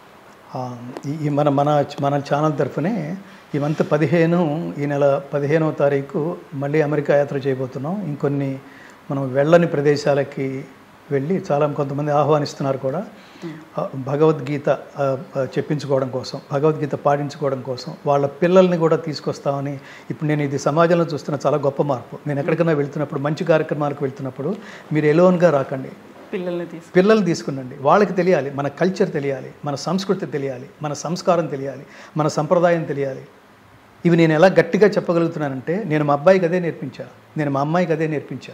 ఈ మన మన మన ఛానల్ తరఫునే ఈ మంత్ పదిహేను ఈ నెల పదిహేనవ తారీఖు మళ్ళీ అమెరికా యాత్ర చేయబోతున్నాం. ఇంకొన్ని మనం వెళ్ళని ప్రదేశాలకి వెళ్ళి చాలా కొంతమంది ఆహ్వానిస్తున్నారు కూడా. భగవద్గీత చెప్పించుకోవడం కోసం, భగవద్గీత పాటించుకోవడం కోసం వాళ్ళ పిల్లల్ని కూడా తీసుకొస్తామని. ఇప్పుడు నేను ఇది సమాజంలో చూస్తున్న చాలా గొప్ప మార్పు. నేను ఎక్కడికైనా వెళ్తున్నప్పుడు, మంచి కార్యక్రమాలకు వెళ్తున్నప్పుడు మీరు ఎలోన్గా రాకండి, పిల్లల్ని తీసు పిల్లల్ని తీసుకునండి. వాళ్ళకి తెలియాలి, మన కల్చర్ తెలియాలి, మన సంస్కృతి తెలియాలి, మన సంస్కారం తెలియాలి, మన సంప్రదాయం తెలియాలి. ఇవి నేను ఎలా గట్టిగా చెప్పగలుగుతున్నానంటే, నేను మా అబ్బాయికి అదే నేర్పించా, నేను మా అమ్మాయికి అదే నేర్పించా.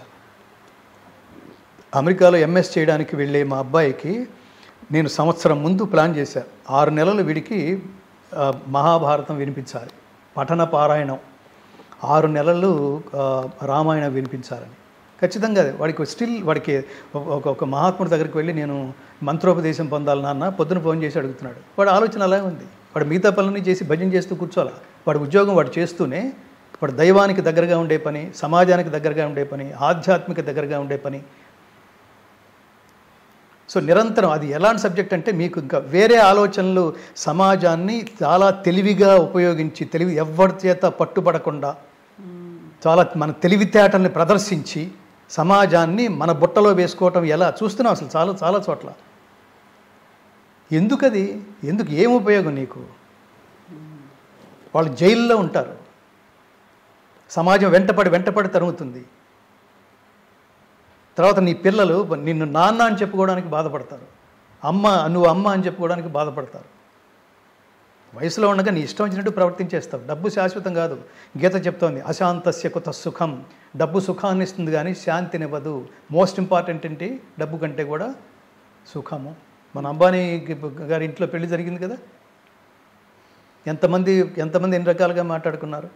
అమెరికాలో ఎంఎస్ చేయడానికి వెళ్ళే మా అబ్బాయికి నేను సంవత్సరం ముందు ప్లాన్ చేశాను. ఆరు నెలలు వీడికి మహాభారతం వినిపించాలి, పఠన పారాయణం, ఆరు నెలలు రామాయణం వినిపించాలని. ఖచ్చితంగా వాడికి స్టిల్ వాడికి ఒక ఒక మహాత్ముడి దగ్గరికి వెళ్ళి నేను మంత్రోపదేశం పొందాలి నాన్న పొద్దున ఫోన్ చేసి అడుగుతున్నాడు. వాడి ఆలోచన అలాగే ఉంది. వాడు మిగతా పనులన్నీ చేసి భజన చేస్తూ కూర్చోాలా. వాడి ఉద్యోగం వాడు చేస్తూనే వాడు దైవానికి దగ్గరగా ఉండే పని, సమాజానికి దగ్గరగా ఉండే పని, ఆధ్యాత్మిక దగ్గరగా ఉండే పని. సో నిరంతరం అది ఎలాంటి సబ్జెక్ట్ అంటే మీకు ఇంకా వేరే ఆలోచనలు, సమాజాన్ని చాలా తెలివిగా ఉపయోగించి, తెలివి ఎవరి చేత పట్టుబడకుండా చాలా మన తెలివితేటల్ని ప్రదర్శించి సమాజాన్ని మన బుట్టలో వేసుకోవటం ఎలా చూస్తున్నాం అసలు చాలా చాలా చోట్ల. ఎందుకది? ఎందుకు? ఏం ఉపయోగం నీకు? వాళ్ళు జైల్లో ఉంటారు, సమాజం వెంటపడి వెంటపడి తరుగుతుంది. తర్వాత నీ పిల్లలు నిన్ను నాన్న అని చెప్పుకోవడానికి బాధపడతారు, అమ్మ నువ్వు అమ్మ అని చెప్పుకోవడానికి బాధపడతారు. వయసులో ఉండగా నీ ఇష్టం వచ్చినట్టు ప్రవర్తించేస్తావు. డబ్బు శాశ్వతం కాదు. గీత చెప్తోంది అశాంతస్య కుత సుఖం. డబ్బు సుఖాన్ని ఇస్తుంది కానీ శాంతినివ్వదు. మోస్ట్ ఇంపార్టెంట్ ఏంటి? డబ్బు కంటే కూడా సుఖము. మన అంబానీ గారి ఇంట్లో పెళ్లి జరిగింది కదా, ఎంతమంది ఎంతమంది ఎన్ని రకాలుగా మాట్లాడుకున్నారు.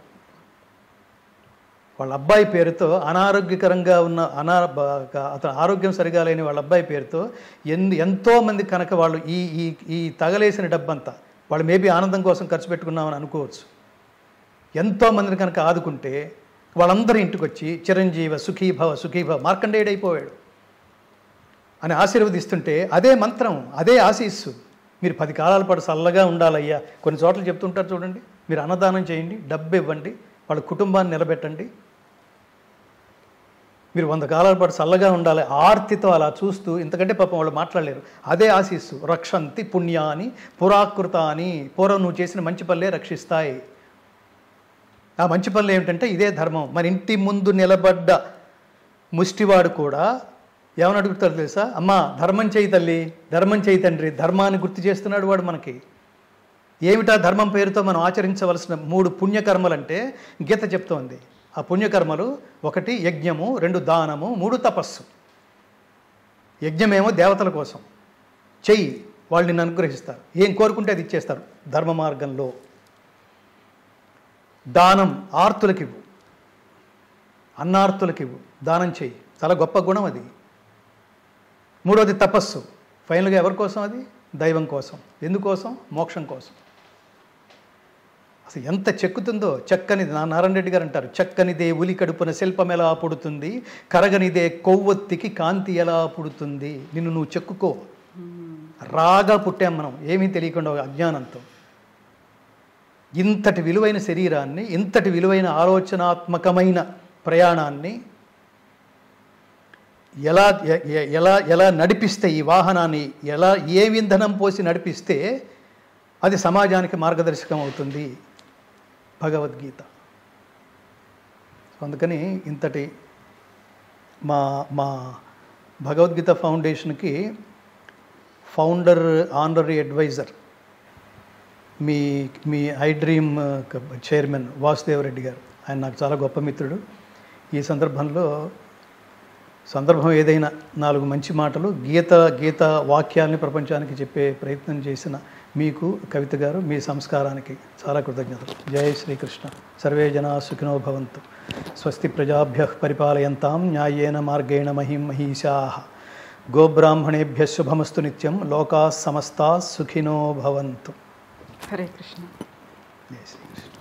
వాళ్ళ అబ్బాయి పేరుతో అనారోగ్యకరంగా ఉన్న అనా అతను ఆరోగ్యం సరిగా లేని వాళ్ళ అబ్బాయి పేరుతో ఎన్ ఎంతోమంది కనుక వాళ్ళు ఈ ఈ ఈ తగలేసిన డబ్బంతా వాళ్ళు మేబీ ఆనందం కోసం ఖర్చు పెట్టుకున్నామని అనుకోవచ్చు. ఎంతోమందిని కనుక ఆదుకుంటే వాళ్ళందరూ ఇంటికి వచ్చి చిరంజీవ సుఖీభవ సుఖీభవ మార్కండేయుడైపోయాడు అని ఆశీర్వదిస్తుంటే అదే మంత్రం, అదే ఆశీస్సు. మీరు పది కాలాల పాటు చల్లగా ఉండాలయ్యా. కొన్ని చోట్ల చెప్తుంటారు చూడండి, మీరు అన్నదానం చేయండి, డబ్బు ఇవ్వండి, వాళ్ళ కుటుంబాన్ని నిలబెట్టండి, మీరు వంద కాలాల పాటు చల్లగా ఉండాలి. ఆర్తితో అలా చూస్తూ, ఇంతకంటే పాపం వాళ్ళు మాట్లాడలేరు. అదే ఆశీస్సు. రక్షంతి పుణ్యాని పురాకృతాని. పూర్వం నువ్వు చేసిన మంచి పనులే రక్షిస్తాయి. ఆ మంచి పనులు ఏమిటంటే ఇదే ధర్మం. మన ఇంటి ముందు నిలబడ్డ ముష్టివాడు కూడా ఏమని అడుగుతాడు తెలుసా? అమ్మా ధర్మం చేయి తల్లి, ధర్మం చేయి తండ్రి. ధర్మాన్ని గుర్తు చేస్తున్నాడు వాడు మనకి. ఏమిటా ధర్మం పేరుతో మనం ఆచరించవలసిన మూడు పుణ్యకర్మలంటే గీత చెప్తోంది. ఆ పుణ్యకర్మలు ఒకటి యజ్ఞము, రెండు దానము, మూడు తపస్సు. యజ్ఞమేమో దేవతల కోసం చెయ్యి, వాళ్ళు నిన్ను అనుగ్రహిస్తారు. ఏం కోరుకుంటే అది ఇచ్చేస్తారు ధర్మ మార్గంలో. దానం ఆర్తులకివ్వు, అన్నార్తులకివ్వు, దానం చెయ్యి. చాలా గొప్ప గుణం అది. మూడోది తపస్సు. ఫైనల్గా ఎవరి కోసం? అది దైవం కోసం. ఎందుకోసం? మోక్షం కోసం. అసలు ఎంత చెక్కుతుందో. చక్కనిది నా నారాయణ రెడ్డి గారు అంటారు, చక్కనిదే ఉలి కడుపున శిల్పం ఎలా పుడుతుంది, కరగనిదే కొవ్వొత్తికి కాంతి ఎలా పుడుతుంది. నిన్ను నువ్వు చెక్కుకో. రాగా పుట్టాం మనం, ఏమీ తెలియకుండా అజ్ఞానంతో. ఇంతటి విలువైన శరీరాన్ని, ఇంతటి విలువైన ఆలోచనాత్మకమైన ప్రయాణాన్ని ఎలా ఎలా ఎలా నడిపిస్తే, ఈ వాహనాన్ని ఎలా ఏ ఇంధనం పోసి నడిపిస్తే అది సమాజానికి మార్గదర్శకం అవుతుంది భగవద్గీత. అందుకని ఇంతటి మా మా భగవద్గీత ఫౌండేషన్కి ఫౌండర్ ఆనరీ అడ్వైజర్ మీ మీ I dream chairman Vasudeva Reddy garu. ఆయన నాకు చాలా గొప్ప మిత్రుడు. ఈ సందర్భంలో సందర్భం ఏదైనా నాలుగు మంచి మాటలు గీత గీత వాక్యాలని ప్రపంచానికి చెప్పే ప్రయత్నం చేసిన మీకు కవిత గారు, మీ సంస్కారానికి చాలా కృతజ్ఞతలు. జై శ్రీకృష్ణ. సర్వే జనా సుఖినో భవంతు. స్వస్తి ప్రజాభ్య పరిపాలయంతాం న్యాయేన మార్గేణ మహిం మహిషాః. గోబ్రాహ్మణేభ్య శుభమస్తు నిత్యం. లోకాః సమస్తాః సుఖినో భవంతు. హరే కృష్ణ. జై శ్రీకృష్ణ.